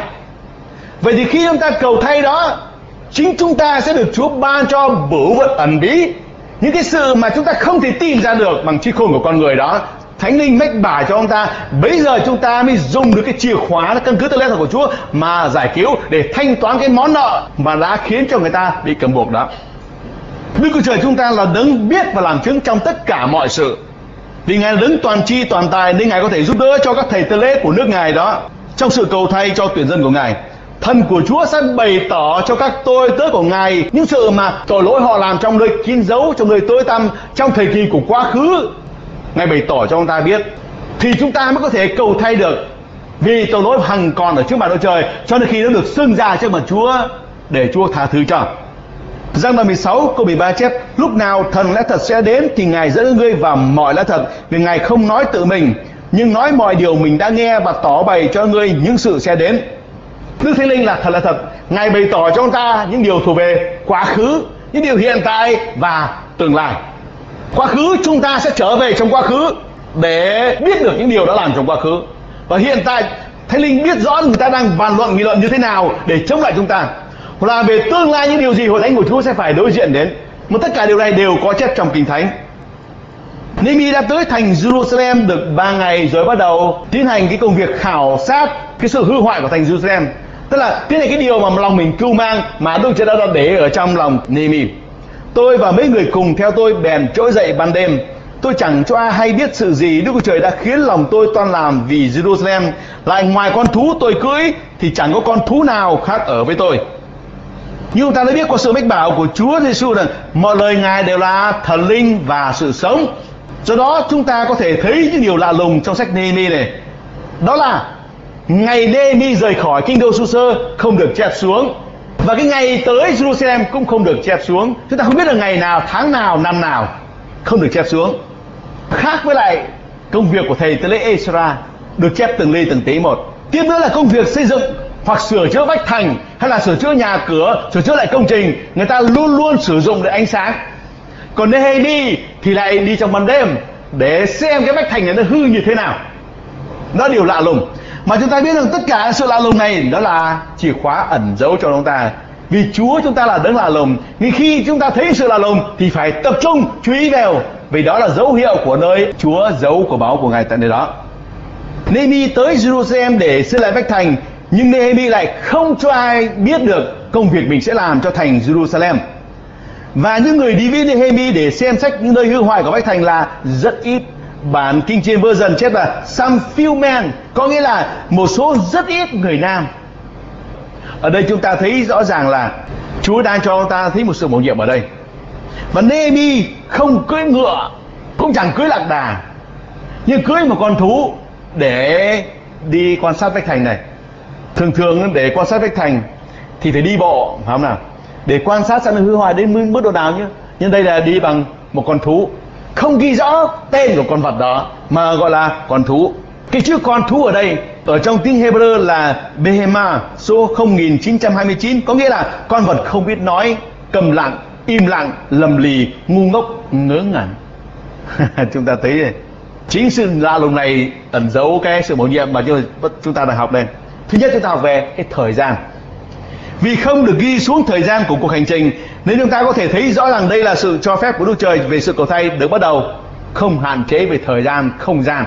Vậy thì khi chúng ta cầu thay đó, chính chúng ta sẽ được Chúa ban cho báu vật ẩn bí, những cái sự mà chúng ta không thể tìm ra được bằng trí khôn của con người đó. Thánh linh mách bảo cho chúng ta, bây giờ chúng ta mới dùng được cái chìa khóa nó căn cứ theo lẽ thật của Chúa mà giải cứu, để thanh toán cái món nợ mà đã khiến cho người ta bị cầm buộc đó. Đức Chúa Trời chúng ta là đấng biết và làm chứng trong tất cả mọi sự, vì Ngài là đấng toàn tri toàn tài, nên Ngài có thể giúp đỡ cho các thầy tế lễ của nước Ngài đó trong sự cầu thay cho tuyển dân của Ngài. Thần của Chúa sẽ bày tỏ cho các tôi tớ của Ngài những sự mà tội lỗi họ làm trong nơi kín dấu, trong nơi tối tăm, trong thời kỳ của quá khứ. Ngài bày tỏ cho chúng ta biết, thì chúng ta mới có thể cầu thay được. Vì tội lỗi hằng còn ở trước mặt Đức Trời, cho nên khi nó được xưng ra trước mặt Chúa để Chúa tha thứ cho. Giăng đoạn mười sáu câu mười ba chép: lúc nào thần lẽ thật sẽ đến thì Ngài dẫn ngươi vào mọi lẽ thật, vì Ngài không nói tự mình, nhưng nói mọi điều mình đã nghe và tỏ bày cho ngươi những sự sẽ đến. Đức Thánh Linh là thật là thật, Ngài bày tỏ cho chúng ta những điều thuộc về quá khứ, những điều hiện tại và tương lai. Quá khứ chúng ta sẽ trở về trong quá khứ để biết được những điều đã làm trong quá khứ, và hiện tại Thánh Linh biết rõ người ta đang bàn luận nghị luận như thế nào để chống lại chúng ta, hoặc là về tương lai những điều gì Hội Thánh của Chúa sẽ phải đối diện đến. Mà tất cả điều này đều có chép trong Kinh Thánh. Nehemi đã tới thành Jerusalem được ba ngày rồi bắt đầu tiến hành cái công việc khảo sát cái sự hư hoại của thành Jerusalem, tức là tiến hành cái điều mà lòng mình cưu mang mà Đức Chúa đã để ở trong lòng Nehemi. Tôi và mấy người cùng theo tôi bèn trỗi dậy ban đêm. Tôi chẳng cho ai hay biết sự gì Đức Chúa Trời đã khiến lòng tôi toan làm vì Jerusalem. Lại ngoài con thú tôi cưỡi thì chẳng có con thú nào khác ở với tôi. Nhưng chúng ta đã biết qua sự mách bảo của Chúa Giêsu rằng mọi lời Ngài đều là thần linh và sự sống. Do đó chúng ta có thể thấy những điều lạ lùng trong sách Nê-mi này. Đó là ngày Nê-mi rời khỏi kinh đô Su-sơ không được chép xuống, và cái ngày tới Jerusalem cũng không được chép xuống. Chúng ta không biết là ngày nào, tháng nào, năm nào không được chép xuống. Khác với lại công việc của thầy tế lễ Ezra được chép từng ly từng tí một. Tiếp nữa là công việc xây dựng hoặc sửa chữa vách thành, hay là sửa chữa nhà cửa, sửa chữa lại công trình, người ta luôn luôn sử dụng để ánh sáng. Còn Nê-hê-mi thì lại đi trong ban đêm để xem cái vách thành này nó hư như thế nào. Đó là điều lạ lùng. Mà chúng ta biết rằng tất cả sự lạ lùng này đó là chìa khóa ẩn giấu cho chúng ta. Vì Chúa chúng ta là đấng lạ lùng, nhưng khi chúng ta thấy sự lạ lùng thì phải tập trung chú ý vào, vì đó là dấu hiệu của nơi Chúa giấu của báu của Ngài tại nơi đó. Nê-mi tới Jerusalem để xây lại vách thành, nhưng Nê-hê-mi lại không cho ai biết được công việc mình sẽ làm cho thành Jerusalem. Và những người đi với Nê-hê-mi để xem xét những nơi hư hoại của vách thành là rất ít. Bản King James Version chép là some few men, có nghĩa là một số rất ít người nam. Ở đây chúng ta thấy rõ ràng là Chúa đang cho chúng ta thấy một sự bổ nhiệm ở đây. Và Nê-mi không cưỡi ngựa, cũng chẳng cưỡi lạc đà, nhưng cưỡi một con thú để đi quan sát vách thành này. Thường thường để quan sát vách thành thì phải đi bộ, phải không nào? Để quan sát xem nó hư hoại đến mức độ nào nhé. Nhưng đây là đi bằng một con thú, không ghi rõ tên của con vật đó mà gọi là con thú. Cái chữ con thú ở đây ở trong tiếng Hebrew là Behema số không nghìn chín trăm hai mươi chín, có nghĩa là con vật không biết nói, câm lặng, im lặng, lầm lì, ngu ngốc, ngớ ngẩn. Chúng ta thấy này, chính sự lạ lùng này ẩn giấu cái sự bổ nhiệm mà chúng ta đang học đây. Thứ nhất, chúng ta học về cái thời gian. Vì không được ghi xuống thời gian của cuộc hành trình, nên chúng ta có thể thấy rõ ràng đây là sự cho phép của Đức Trời về sự cầu thay được bắt đầu, không hạn chế về thời gian, không gian,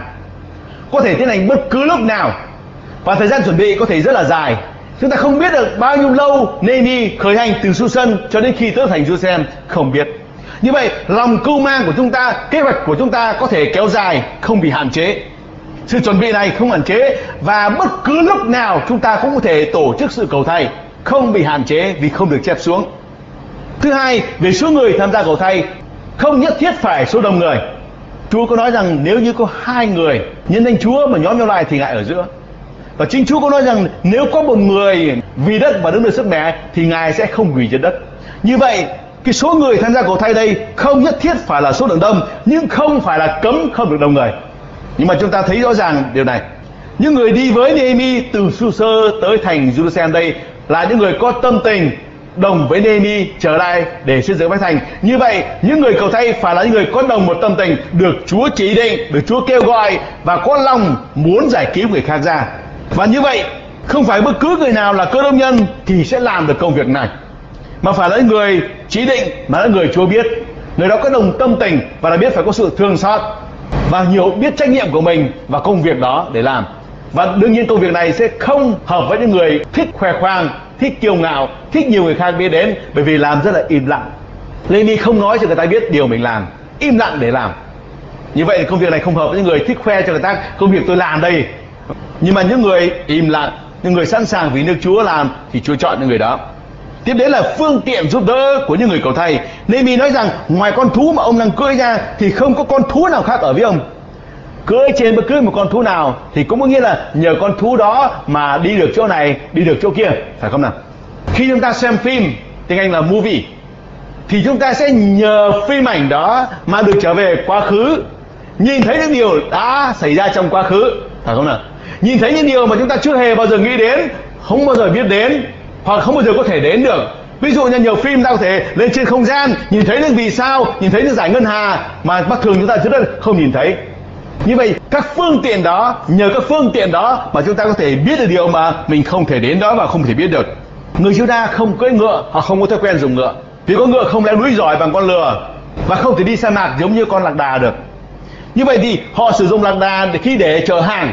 có thể tiến hành bất cứ lúc nào, và thời gian chuẩn bị có thể rất là dài. Chúng ta không biết được bao nhiêu lâu Nê-mi khởi hành từ Su-sân cho đến khi tới thành Jerusalem, không biết. Như vậy lòng cưu mang của chúng ta, kế hoạch của chúng ta có thể kéo dài, không bị hạn chế. Sự chuẩn bị này không hạn chế, và bất cứ lúc nào chúng ta cũng có thể tổ chức sự cầu thay, không bị hạn chế vì không được chép xuống. Thứ hai, về số người tham gia cầu thay, không nhất thiết phải số đông người. Chúa có nói rằng nếu như có hai người nhân danh Chúa mà nhóm nhau lại thì Ngài ở giữa. Và chính Chúa có nói rằng nếu có một người vì đất và đứng được sức mẻ thì Ngài sẽ không hủy diệt đất. Như vậy cái số người tham gia cầu thay đây không nhất thiết phải là số lượng đông, nhưng không phải là cấm không được đông người. Nhưng mà chúng ta thấy rõ ràng điều này. Những người đi với Nê-mi từ Su-sơ tới thành Jerusalem đây là những người có tâm tình đồng với Nê-mi trở lại để xây dựng vách thành. Như vậy những người cầu thay phải là những người có đồng một tâm tình, được Chúa chỉ định, được Chúa kêu gọi và có lòng muốn giải cứu người khác ra. Và như vậy không phải bất cứ người nào là cơ đốc nhân thì sẽ làm được công việc này, mà phải là người chỉ định, mà là người Chúa biết. Người đó có đồng tâm tình và đã biết phải có sự thương xót và hiểu biết trách nhiệm của mình và công việc đó để làm. Và đương nhiên công việc này sẽ không hợp với những người thích khoe khoang, thích kiêu ngạo, thích nhiều người khác biết đến, bởi vì làm rất là im lặng. Nê-mi không nói cho người ta biết điều mình làm, im lặng để làm. Như vậy công việc này không hợp với những người thích khoe cho người ta công việc tôi làm đây. Nhưng mà những người im lặng, những người sẵn sàng vì nước Chúa làm thì Chúa chọn những người đó. Tiếp đến là phương tiện giúp đỡ của những người cầu thay. Nê-mi nói rằng ngoài con thú mà ông đang cưỡi ra thì không có con thú nào khác ở với ông. Cưỡi trên bất cứ một con thú nào thì cũng có nghĩa là nhờ con thú đó mà đi được chỗ này, đi được chỗ kia, phải không nào? Khi chúng ta xem phim, tiếng Anh là movie, thì chúng ta sẽ nhờ phim ảnh đó mà được trở về quá khứ, nhìn thấy những điều đã xảy ra trong quá khứ, phải không nào? Nhìn thấy những điều mà chúng ta chưa hề bao giờ nghĩ đến, không bao giờ biết đến, hoặc không bao giờ có thể đến được. Ví dụ như nhiều phim ta có thể lên trên không gian, nhìn thấy những vì sao, nhìn thấy những giải ngân hà mà mắt thường chúng ta trước đây không nhìn thấy. Như vậy các phương tiện đó, nhờ các phương tiện đó mà chúng ta có thể biết được điều mà mình không thể đến đó và không thể biết được. Người Juda không cưỡi ngựa, họ không có thói quen dùng ngựa, vì con ngựa không leo núi giỏi bằng con lừa, và không thể đi sa mạc giống như con lạc đà được. Như vậy thì họ sử dụng lạc đà để khi để chở hàng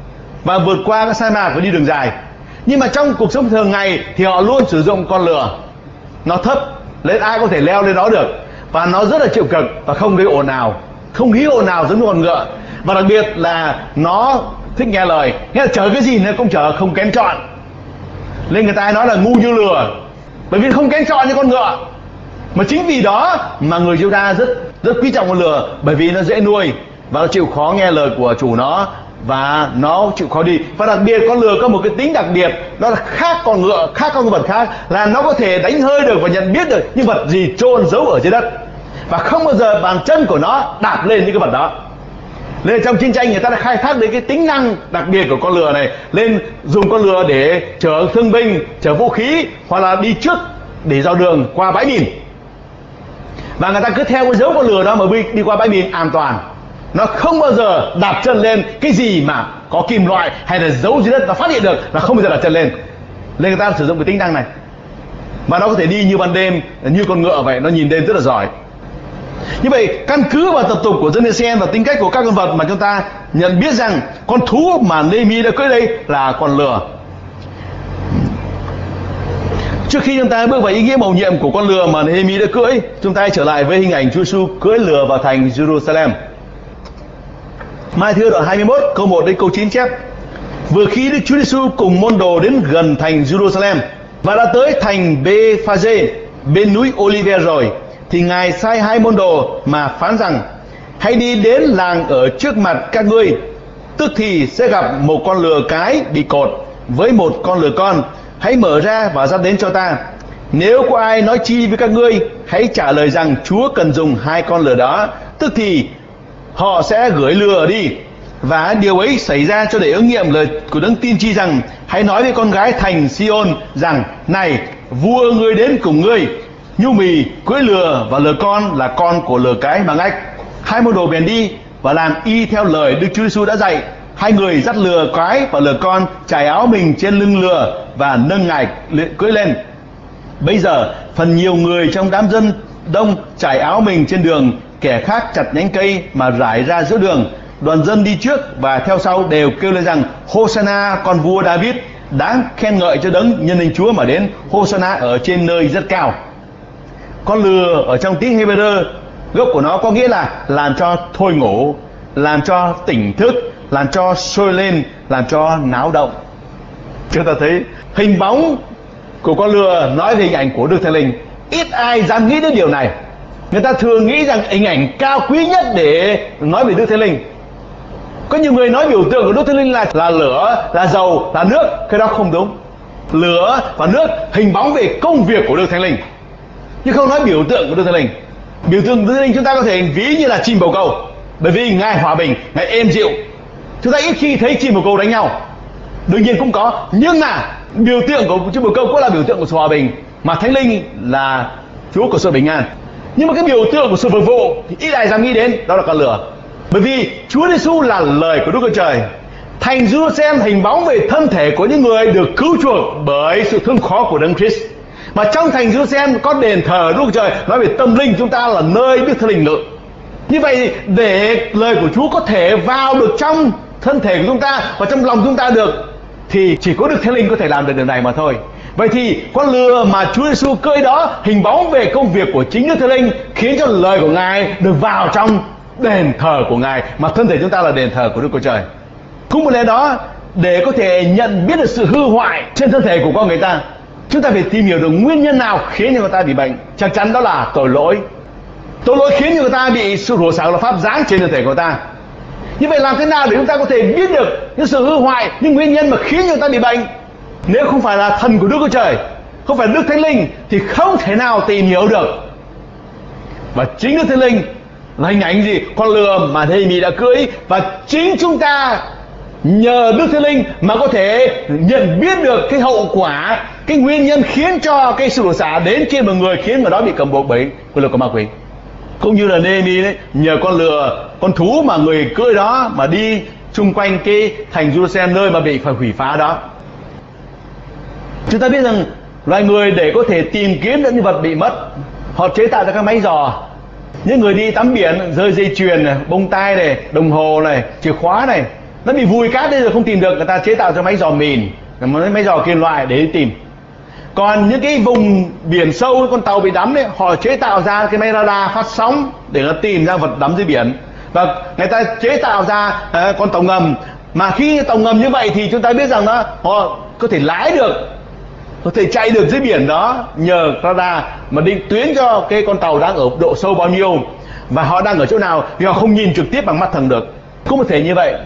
và vượt qua các sa mạc và đi đường dài. Nhưng mà trong cuộc sống thường ngày thì họ luôn sử dụng con lừa. Nó thấp, nên ai có thể leo lên đó được, và nó rất là chịu cực và không gây ồn ào, không hí ồn ào giống như con ngựa. Và đặc biệt là nó thích nghe lời, nghĩa là chở cái gì nó cũng chở không kén chọn. Nên người ta nói là ngu như lừa. bởi vì không kén chọn như con ngựa. Mà chính vì đó mà người Juda rất rất quý trọng con lừa, bởi vì nó dễ nuôi và nó chịu khó nghe lời của chủ nó, và nó chịu khó đi. Và đặc biệt con lừa có một cái tính đặc biệt, đó là khác con ngựa, khác con vật khác, là nó có thể đánh hơi được và nhận biết được những vật gì chôn giấu ở dưới đất, và không bao giờ bàn chân của nó đạp lên những cái vật đó. Nên trong chiến tranh người ta đã khai thác đến cái tính năng đặc biệt của con lừa này, lên dùng con lừa để chở thương binh, chở vũ khí, hoặc là đi trước để dò đường qua bãi mìn. Và người ta cứ theo cái dấu con lừa đó mà đi, đi qua bãi mìn an toàn. Nó không bao giờ đạp chân lên cái gì mà có kim loại hay là giấu dưới đất, nó phát hiện được là không bao giờ đạp chân lên. Nên người ta sử dụng cái tính năng này. Và nó có thể đi như ban đêm, như con ngựa vậy, nó nhìn đêm rất là giỏi. Như vậy, căn cứ vào tập tục của dân Israel và tính cách của các con vật mà chúng ta nhận biết rằng con thú mà Nehemi đã cưỡi đây là con lừa. Trước khi chúng ta bước vào ý nghĩa mầu nhiệm của con lừa mà Nehemi đã cưỡi, chúng ta hãy trở lại với hình ảnh Chúa Giêsu cưỡi lừa vào thành Jerusalem. Mai-thi đoạn hai mươi mốt câu một đến câu chín chép: Vừa khi Đức Chúa Giêsu cùng môn đồ đến gần thành Jerusalem và đã tới thành Bê-pha-dê bên núi Olive rồi, thì Ngài sai hai môn đồ mà phán rằng: Hãy đi đến làng ở trước mặt các ngươi, tức thì sẽ gặp một con lừa cái bị cột với một con lừa con, hãy mở ra và dắt đến cho ta. Nếu có ai nói chi với các ngươi, hãy trả lời rằng Chúa cần dùng hai con lừa đó, tức thì họ sẽ gửi lừa đi. Và điều ấy xảy ra cho để ứng nghiệm lời của đấng tiên tri rằng: Hãy nói với con gái thành Sion rằng: Này, vua ngươi đến cùng ngươi, nhu mì cưỡi lừa và lừa con là con của lừa cái mà ngách. Hai môn đồ bèn đi và làm y theo lời Đức Chúa Giêsu đã dạy. Hai người dắt lừa cái và lừa con, trải áo mình trên lưng lừa và nâng Ngài cưỡi lên. Bây giờ phần nhiều người trong đám dân đông trải áo mình trên đường, kẻ khác chặt nhánh cây mà rải ra giữa đường. Đoàn dân đi trước và theo sau đều kêu lên rằng: Hosanna con vua David, đáng khen ngợi cho đấng nhân danh Chúa mà đến, Hosanna ở trên nơi rất cao. Con lừa ở trong tiếng Hebrew, gốc của nó có nghĩa là làm cho thôi ngủ, làm cho tỉnh thức, làm cho sôi lên, làm cho náo động. Chúng ta thấy hình bóng của con lừa nói về hình ảnh của Đức Thánh Linh. Ít ai dám nghĩ đến điều này. Người ta thường nghĩ rằng hình ảnh cao quý nhất để nói về Đức Thánh Linh. Có nhiều người nói biểu tượng của Đức Thánh Linh là là lửa, là dầu, là nước. Cái đó không đúng. Lửa và nước hình bóng về công việc của Đức Thánh Linh, nhưng không nói biểu tượng của Đức Thánh Linh. Biểu tượng của Đức Thánh Linh chúng ta có thể ví như là chim bồ câu, bởi vì Ngài hòa bình, Ngài êm dịu. Chúng ta ít khi thấy chim bồ câu đánh nhau, đương nhiên cũng có, nhưng mà biểu tượng của chim bồ câu cũng là biểu tượng của sự hòa bình, mà Thánh Linh là Chúa của sự bình an. Nhưng mà cái biểu tượng của sự phục vụ thì ít ai dám nghĩ đến, đó là con lừa. Bởi vì Chúa Giêsu là lời của Đức Chúa Trời. Thành Jerusalem hình bóng về thân thể của những người được cứu chuộc bởi sự thương khó của Đấng Christ. Mà trong thành Jerusalem có đền thờ Đức Chúa Trời, nói về tâm linh chúng ta là nơi Đức Thánh Linh ngự. Như vậy để lời của Chúa có thể vào được trong thân thể của chúng ta và trong lòng chúng ta được, thì chỉ có Đức Thánh Linh có thể làm được điều này mà thôi. Vậy thì con lừa mà Chúa Giêsu cưỡi đó hình bóng về công việc của chính Đức Thánh Linh, khiến cho lời của Ngài được vào trong đền thờ của Ngài, mà thân thể chúng ta là đền thờ của Đức Chúa Trời. Cũng một lẽ đó, để có thể nhận biết được sự hư hoại trên thân thể của con người ta, chúng ta phải tìm hiểu được nguyên nhân nào khiến cho người ta bị bệnh. Chắc chắn đó là tội lỗi. Tội lỗi khiến cho người ta bị sự rủa xả luật pháp giáng trên thân thể của người ta. Như vậy làm thế nào để chúng ta có thể biết được những sự hư hoại, những nguyên nhân mà khiến cho người ta bị bệnh? Nếu không phải là thần của Đức Chúa Trời, không phải Đức Thánh Linh, thì không thể nào tìm hiểu được. Và chính Đức Thánh Linh là hình ảnh gì? Con lừa mà Nehemi đã cưỡi. Và chính chúng ta nhờ Đức Thánh Linh mà có thể nhận biết được cái hậu quả, cái nguyên nhân khiến cho cái sự rủa xả đến trên một người, khiến người đó bị cầm buộc bởi quyền lực của ma quỷ. Cũng như là Nehemi đấy, nhờ con lừa, con thú mà người cưỡi đó mà đi chung quanh cái thành Jerusalem, nơi mà bị phải hủy phá đó. Chúng ta biết rằng loài người để có thể tìm kiếm những vật bị mất, họ chế tạo ra các máy dò. Những người đi tắm biển rơi dây chuyền này, bông tai này, đồng hồ này, chìa khóa này, nó bị vùi cát đây rồi không tìm được, người ta chế tạo ra máy dò mìn, máy dò kim loại để tìm. Còn những cái vùng biển sâu, con tàu bị đắm đấy, họ chế tạo ra cái máy radar phát sóng để nó tìm ra vật đắm dưới biển. Và người ta chế tạo ra uh, con tàu ngầm. Mà khi tàu ngầm như vậy thì chúng ta biết rằng đó, họ có thể lái được có thể chạy được dưới biển đó nhờ radar mà định tuyến cho cái con tàu đang ở độ sâu bao nhiêu và họ đang ở chỗ nào thì họ không nhìn trực tiếp bằng mắt thường được. Cũng có thể như vậy.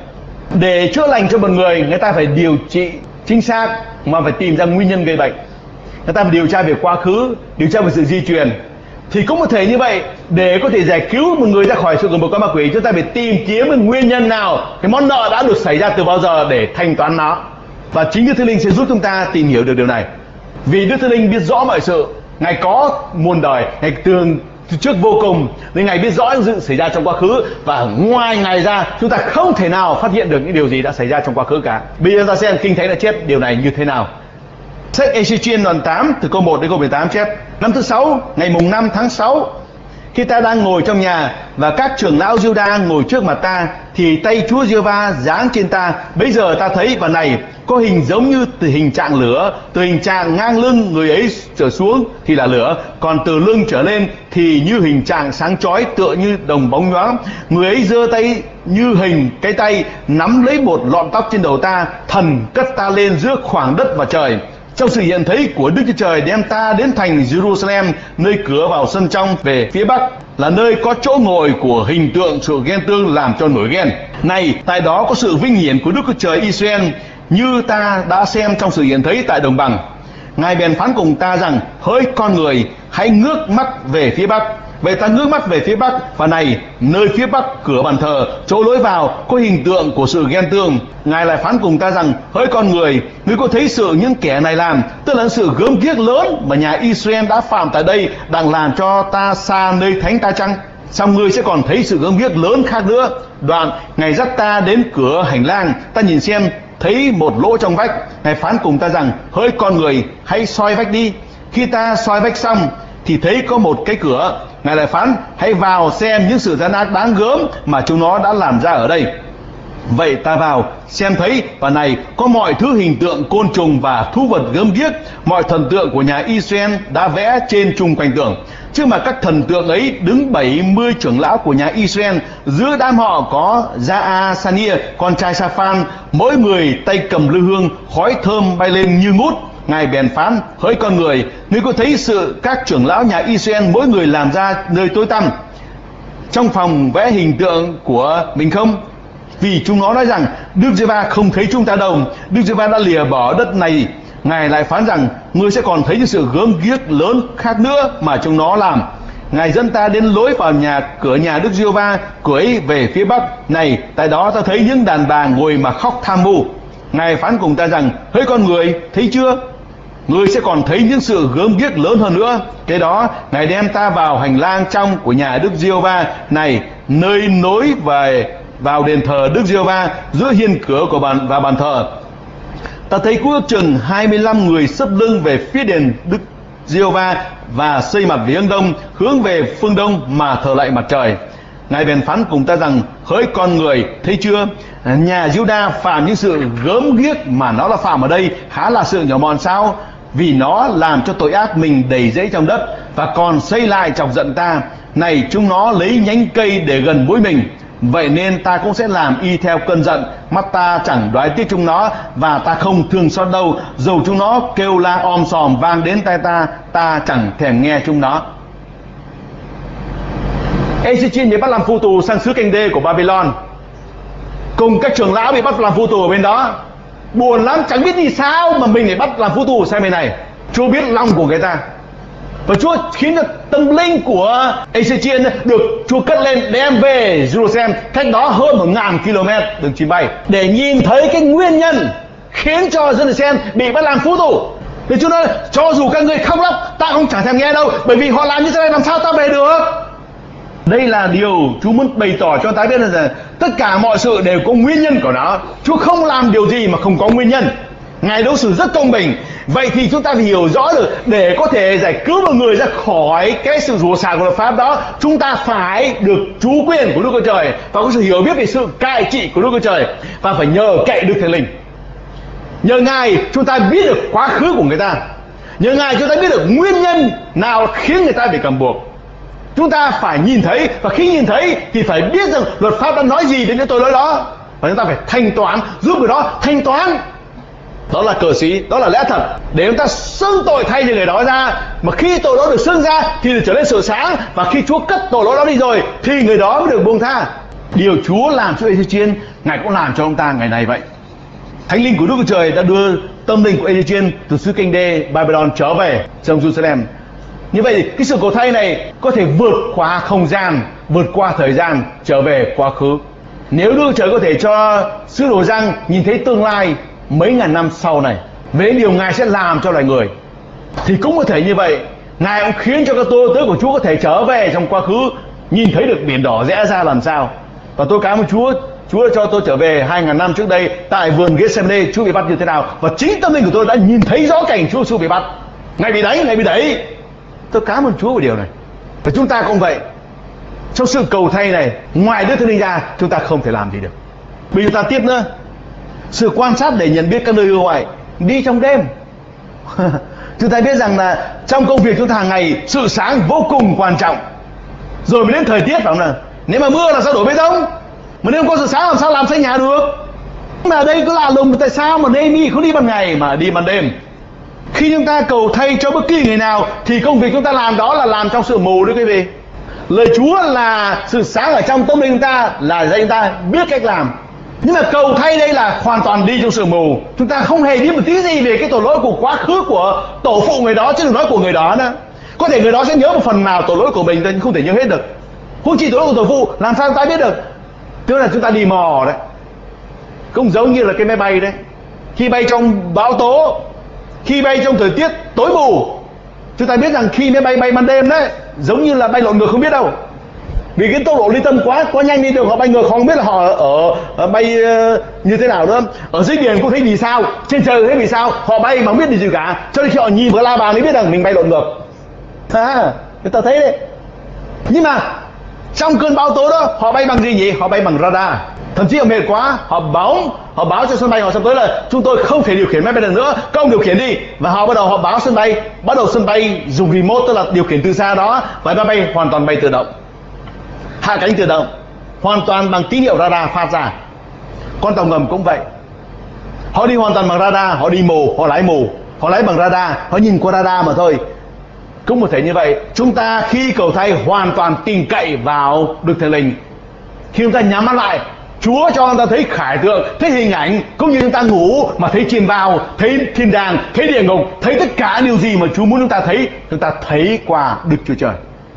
Để chữa lành cho một người, người ta phải điều trị chính xác mà phải tìm ra nguyên nhân gây bệnh. Người ta phải điều tra về quá khứ, điều tra về sự di truyền. Thì cũng có thể như vậy, để có thể giải cứu một người ra khỏi sự gồm của ma quỷ, chúng ta phải tìm kiếm cái nguyên nhân nào, cái món nợ đã được xảy ra từ bao giờ để thanh toán nó. Và chính Đức Thánh Linh sẽ giúp chúng ta tìm hiểu được điều này. Vì Đức Thánh Linh biết rõ mọi sự, Ngài có muôn đời, Ngài tường trước vô cùng, nên Ngài biết rõ những sự xảy ra trong quá khứ, và ngoài Ngài ra chúng ta không thể nào phát hiện được những điều gì đã xảy ra trong quá khứ cả. Bây giờ ta xem Kinh Thánh đã chép điều này như thế nào. Sách Ê-xê-chiên đoạn tám từ câu một đến câu mười tám chép: Năm thứ sáu, ngày mùng năm tháng sáu, khi ta đang ngồi trong nhà và các trưởng lão Giu-đa ngồi trước mặt ta, thì tay Chúa Giê-hô-va giáng trên ta. Bấy giờ ta thấy, và này, có hình giống như từ hình trạng lửa, từ hình trạng ngang lưng người ấy trở xuống thì là lửa, còn từ lưng trở lên thì như hình trạng sáng chói tựa như đồng bóng nhoáng. Người ấy giơ tay như hình cái tay nắm lấy một lọn tóc trên đầu ta, thần cất ta lên giữa khoảng đất và trời. Trong sự hiện thấy của Đức Chúa Trời đem ta đến thành Jerusalem, nơi cửa vào sân trong về phía bắc, là nơi có chỗ ngồi của hình tượng sự ghen tương làm cho nổi ghen. Này, tại đó có sự vinh hiển của Đức Chúa Trời Israel, như ta đã xem trong sự hiện thấy tại đồng bằng. Ngài bèn phán cùng ta rằng: hỡi con người, hãy ngước mắt về phía bắc. Vậy ta ngước mắt về phía bắc, và này, nơi phía bắc cửa bàn thờ, chỗ lối vào có hình tượng của sự ghen tương. Ngài lại phán cùng ta rằng: hỡi con người, ngươi có thấy sự những kẻ này làm, tức là sự gớm ghiếc lớn mà nhà Israel đã phạm tại đây, đang làm cho ta xa nơi thánh ta chăng? Xong ngươi sẽ còn thấy sự gớm ghiếc lớn khác nữa. Đoạn Ngài dắt ta đến cửa hành lang, ta nhìn xem thấy một lỗ trong vách. Ngài phán cùng ta rằng: hỡi con người, hãy soi vách đi. Khi ta soi vách xong thì thấy có một cái cửa. Ngài lại phán: hãy vào xem những sự gian ác đáng gớm mà chúng nó đã làm ra ở đây. Vậy ta vào xem thấy, và này, có mọi thứ hình tượng côn trùng và thú vật gớm ghiếc, mọi thần tượng của nhà Israel đã vẽ trên chung quanh tường. Trước mà các thần tượng ấy đứng bảy mươi trưởng lão của nhà Israel, giữa đám họ có Gia-a-sa-nia con trai Sa-phan, mỗi người tay cầm lư hương, khói thơm bay lên như ngút. Ngài bèn phán: hỡi con người, ngươi có thấy sự các trưởng lão nhà Israel mỗi người làm ra nơi tối tăm trong phòng vẽ hình tượng của mình không? Vì chúng nó nói rằng: Đức Giê-hô-va không thấy chúng ta đâu, Đức Giê-hô-va đã lìa bỏ đất này. Ngài lại phán rằng: ngươi sẽ còn thấy những sự gớm ghiếc lớn khác nữa mà chúng nó làm. Ngài dẫn ta đến lối vào nhà cửa nhà Đức Giê-hô-va, cửa ấy về phía bắc. Này, tại đó ta thấy những đàn bà ngồi mà khóc tham mưu. Ngài phán cùng ta rằng: hỡi con người, thấy chưa? Ngươi sẽ còn thấy những sự gớm ghiếc lớn hơn nữa. Cái đó Ngài đem ta vào hành lang trong của nhà Đức Giê-hô-va, này, nơi nối về vào đền thờ Đức Giê-hô-va, giữa hiên cửa của bàn và bàn thờ. Ta thấy có ước chừng hai mươi lăm người sấp lưng về phía đền Đức Giê-hô-va và xây mặt về hướng đông, hướng về phương đông mà thờ lạy mặt trời. Ngài bèn phán cùng ta rằng: hỡi con người, thấy chưa? Nhà Giu-đa phạm những sự gớm ghiếc mà nó là phạm ở đây há là sự nhỏ mọn sao? Vì nó làm cho tội ác mình đầy rẫy trong đất, và còn xây lại chọc giận ta. Này, chúng nó lấy nhánh cây để gần mũi mình. Vậy nên ta cũng sẽ làm y theo cơn giận. Mắt ta chẳng đoái tiếc chúng nó, và ta không thương xót đâu. Dầu chúng nó kêu la om sòm vang đến tai ta, ta chẳng thèm nghe chúng nó. Ê-xê-chiên bị bắt làm phu tù sang xứ Canh Đê của Babylon, cùng các trưởng lão bị bắt làm phu tù ở bên đó. Buồn lắm, chẳng biết vì sao mà mình lại bắt làm phu tù sang bên này. Chúa biết lòng của người ta, và Chúa khiến cho tâm linh của Ê-xê-chiên được Chúa cất lên đem về Jerusalem, cách đó hơn một ngàn km đường chim bay, để nhìn thấy cái nguyên nhân khiến cho dân Israel bị bắt làm phu tù. Thì Chúa nói: cho dù các người khóc lóc, ta không chẳng thèm nghe đâu, bởi vì họ làm như thế này làm sao ta về được. Đây là điều Chúa muốn bày tỏ cho ta biết là tất cả mọi sự đều có nguyên nhân của nó. Chúa không làm điều gì mà không có nguyên nhân. Ngài đối xử rất công bình. Vậy thì chúng ta phải hiểu rõ được, để có thể giải cứu một người ra khỏi cái sự rủa xả của luật pháp đó, chúng ta phải được trú quyền của Đức Chúa Trời, và có sự hiểu biết về sự cai trị của Đức Chúa Trời, và phải nhờ cậy Đức Thánh Linh. Nhờ Ngài chúng ta biết được quá khứ của người ta. Nhờ Ngài chúng ta biết được nguyên nhân nào khiến người ta bị cầm buộc. Chúng ta phải nhìn thấy, và khi nhìn thấy thì phải biết rằng luật pháp đã nói gì đến những tội lỗi đó, và chúng ta phải thanh toán, giúp người đó thanh toán. Đó là cờ sĩ, đó là lẽ thật, để chúng ta xưng tội thay cho người đó ra. Mà khi tội đó được xưng ra thì được trở nên sự sáng, và khi Chúa cất tội lỗi đó đi rồi thì người đó mới được buông tha. Điều Chúa làm cho Ê-giê-chiên, Ngài cũng làm cho chúng ta ngày nay vậy. Thánh linh của Đức Chúa Trời đã đưa tâm linh của Ê-giê-chiên từ xứ Kinh Đê Babylon trở về trong Jerusalem. Như vậy cái sự cầu thay này có thể vượt qua không gian, vượt qua thời gian, trở về quá khứ. Nếu Đức Chúa Trời có thể cho sứ đồ Giăng nhìn thấy tương lai mấy ngàn năm sau này về điều Ngài sẽ làm cho loài người, thì cũng có thể như vậy, Ngài cũng khiến cho các tôi tớ của Chúa có thể trở về trong quá khứ, nhìn thấy được biển đỏ rẽ ra làm sao. Và tôi cảm ơn Chúa, Chúa đã cho tôi trở về hai ngàn năm trước đây tại vườn Gethsemane, Chúa bị bắt như thế nào, và chính tâm linh của tôi đã nhìn thấy rõ cảnh Chúa Giêsu bị bắt, Ngài bị đánh, Ngài bị đẩy. Tôi cảm ơn Chúa về điều này. Và chúng ta cũng vậy. Trong sự cầu thay này, ngoài Đức Thánh Linh ra, chúng ta không thể làm gì được. Bây giờ ta tiếp nữa, sự quan sát để nhận biết các nơi ưu hoại, đi trong đêm. Chúng ta biết rằng là trong công việc chúng ta hàng ngày, sự sáng vô cùng quan trọng. Rồi mới đến thời tiết, phải không nào? Nếu mà mưa là sao đổ bê tông? Mà nếu không có sự sáng làm sao làm xây nhà được? Mà ở đây cứ lạ lùng, tại sao mà Nehemi không đi ban ngày mà đi ban đêm? Khi chúng ta cầu thay cho bất kỳ người nào thì công việc chúng ta làm đó là làm trong sự mù đấy quý vị. Lời Chúa là sự sáng ở trong tâm linh chúng ta, là dạy chúng ta biết cách làm. Nhưng mà cầu thay đây là hoàn toàn đi trong sự mù. Chúng ta không hề biết một tí gì về cái tội lỗi của quá khứ của tổ phụ người đó, chứ đừng nói của người đó nữa. Có thể người đó sẽ nhớ một phần nào tội lỗi của mình, nhưng không thể nhớ hết được. Không chỉ tội lỗi của tổ phụ, làm sao chúng ta biết được? Tức là chúng ta đi mò đấy. Cũng giống như là cái máy bay đấy, khi bay trong bão tố, khi bay trong thời tiết tối mù, chúng ta biết rằng khi máy bay bay ban đêm đấy, giống như là bay lộn ngược không biết đâu. Vì cái tốc độ ly tâm quá quá nhanh đi được, họ bay ngược, họ không biết là họ ở, ở bay uh, như thế nào nữa. Ở dưới biển cũng thấy vì sao, trên trời thấy vì sao, họ bay mà không biết gì cả. Cho nên khi họ nhìn vào la bàn mới biết rằng mình bay lộn ngược. À, người ta thấy đấy. Nhưng mà trong cơn bão tố đó, họ bay bằng gì nhỉ? Họ bay bằng radar. Thậm chí họ mệt quá, họ báo họ báo cho sân bay họ sắp tới là chúng tôi không thể điều khiển máy bay được nữa, các ông điều khiển đi. Và họ bắt đầu họ báo sân bay, bắt đầu sân bay dùng remote, tức là điều khiển từ xa đó, và máy bay hoàn toàn bay tự động, hạ cánh tự động, hoàn toàn bằng tín hiệu radar phát ra. Con tàu ngầm cũng vậy, họ đi hoàn toàn bằng radar, họ đi mù, họ lái mù, họ lái bằng radar, họ nhìn qua radar mà thôi. Cũng một thể như vậy, chúng ta khi cầu thay hoàn toàn tin cậy vào Đức Thánh Linh. Khi chúng ta nhắm mắt lại, Chúa cho chúng ta thấy khải tượng, thấy hình ảnh, cũng như chúng ta ngủ mà thấy chiên vào, thấy thiên đàng, thấy địa ngục, thấy tất cả điều gì mà Chúa muốn chúng ta thấy, chúng ta thấy qua Đức Chúa Trời.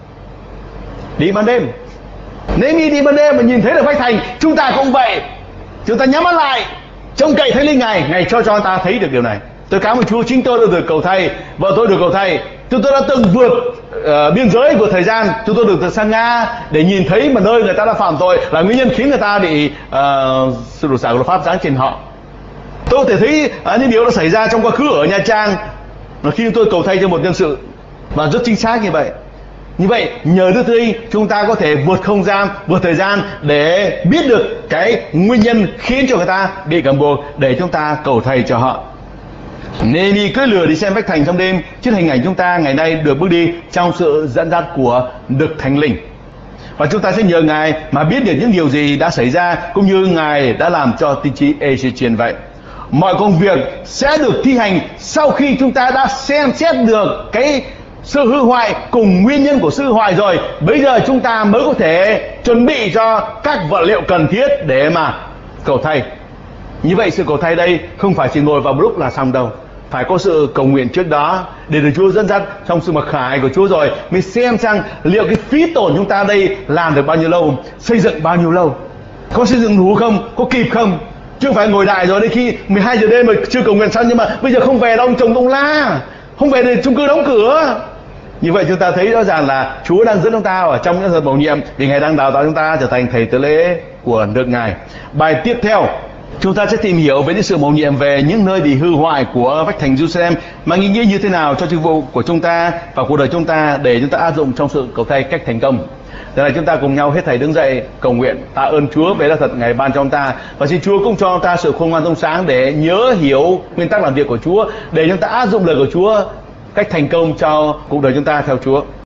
Đi ban đêm, nếu như đi ban đêm mà nhìn thấy được vách thành, chúng ta cũng vậy. Chúng ta nhắm mắt lại, trông cậy Thánh Linh Ngài, Ngài cho cho chúng ta thấy được điều này. Tôi cảm ơn Chúa, chính tôi đã được cầu thay, vợ tôi được cầu thay. Chúng tôi đã từng vượt uh, biên giới, vượt thời gian. Chúng tôi được sang Nga để nhìn thấy một nơi người ta đã phạm tội là nguyên nhân khiến người ta bị uh, sự đổ xả của luật pháp giáng trên họ. Tôi có thể thấy uh, những điều đã xảy ra trong quá khứ ở Nha Trang là khi tôi cầu thay cho một nhân sự, và rất chính xác như vậy. Như vậy nhờ Đức Thánh Linh chúng ta có thể vượt không gian, vượt thời gian để biết được cái nguyên nhân khiến cho người ta bị cầm buộc, để chúng ta cầu thay cho họ. Nehemi cưỡi lừa đi xem vách thành trong đêm, chứ hình ảnh chúng ta ngày nay được bước đi trong sự dẫn dắt của Đức Thánh Linh. Và chúng ta sẽ nhờ Ngài mà biết được những điều gì đã xảy ra, cũng như Ngài đã làm cho tiên tri Ê-giê-chiên vậy. Mọi công việc sẽ được thi hành sau khi chúng ta đã xem xét được cái sự hư hoại cùng nguyên nhân của sự hư hoại rồi. Bây giờ chúng ta mới có thể chuẩn bị cho các vật liệu cần thiết để mà cầu thay. Như vậy sự cầu thay đây không phải chỉ ngồi vào một lúc là xong đâu, phải có sự cầu nguyện trước đó để được Chúa dẫn dắt trong sự mặc khải của Chúa, rồi mình xem rằng liệu cái phí tổn chúng ta đây làm được bao nhiêu lâu, xây dựng bao nhiêu lâu, có xây dựng đủ không, có kịp không, chứ không phải ngồi đại rồi đến khi mười hai giờ đêm mà chưa cầu nguyện xong, nhưng mà bây giờ không về đâu, ông chồng ông la, không về thì chung cư đóng cửa. Như vậy chúng ta thấy rõ ràng là Chúa đang dẫn chúng ta ở trong những giờ bổ nhiệm, vì Ngài đang đào tạo chúng ta trở thành thầy tế lễ của nước Ngài. Bài tiếp theo chúng ta sẽ tìm hiểu về những sự mầu nhiệm về những nơi bị hư hoại của vách thành Jerusalem, mà ý nghĩa như thế nào cho chức vụ của chúng ta và cuộc đời chúng ta để chúng ta áp dụng trong sự cầu thay cách thành công. Thế này chúng ta cùng nhau hết thảy đứng dậy cầu nguyện tạ ơn Chúa về lẽ thật Ngài ban cho chúng ta, và xin Chúa cũng cho chúng ta sự khôn ngoan thông sáng để nhớ hiểu nguyên tắc làm việc của Chúa, để chúng ta áp dụng lời của Chúa cách thành công cho cuộc đời chúng ta theo Chúa.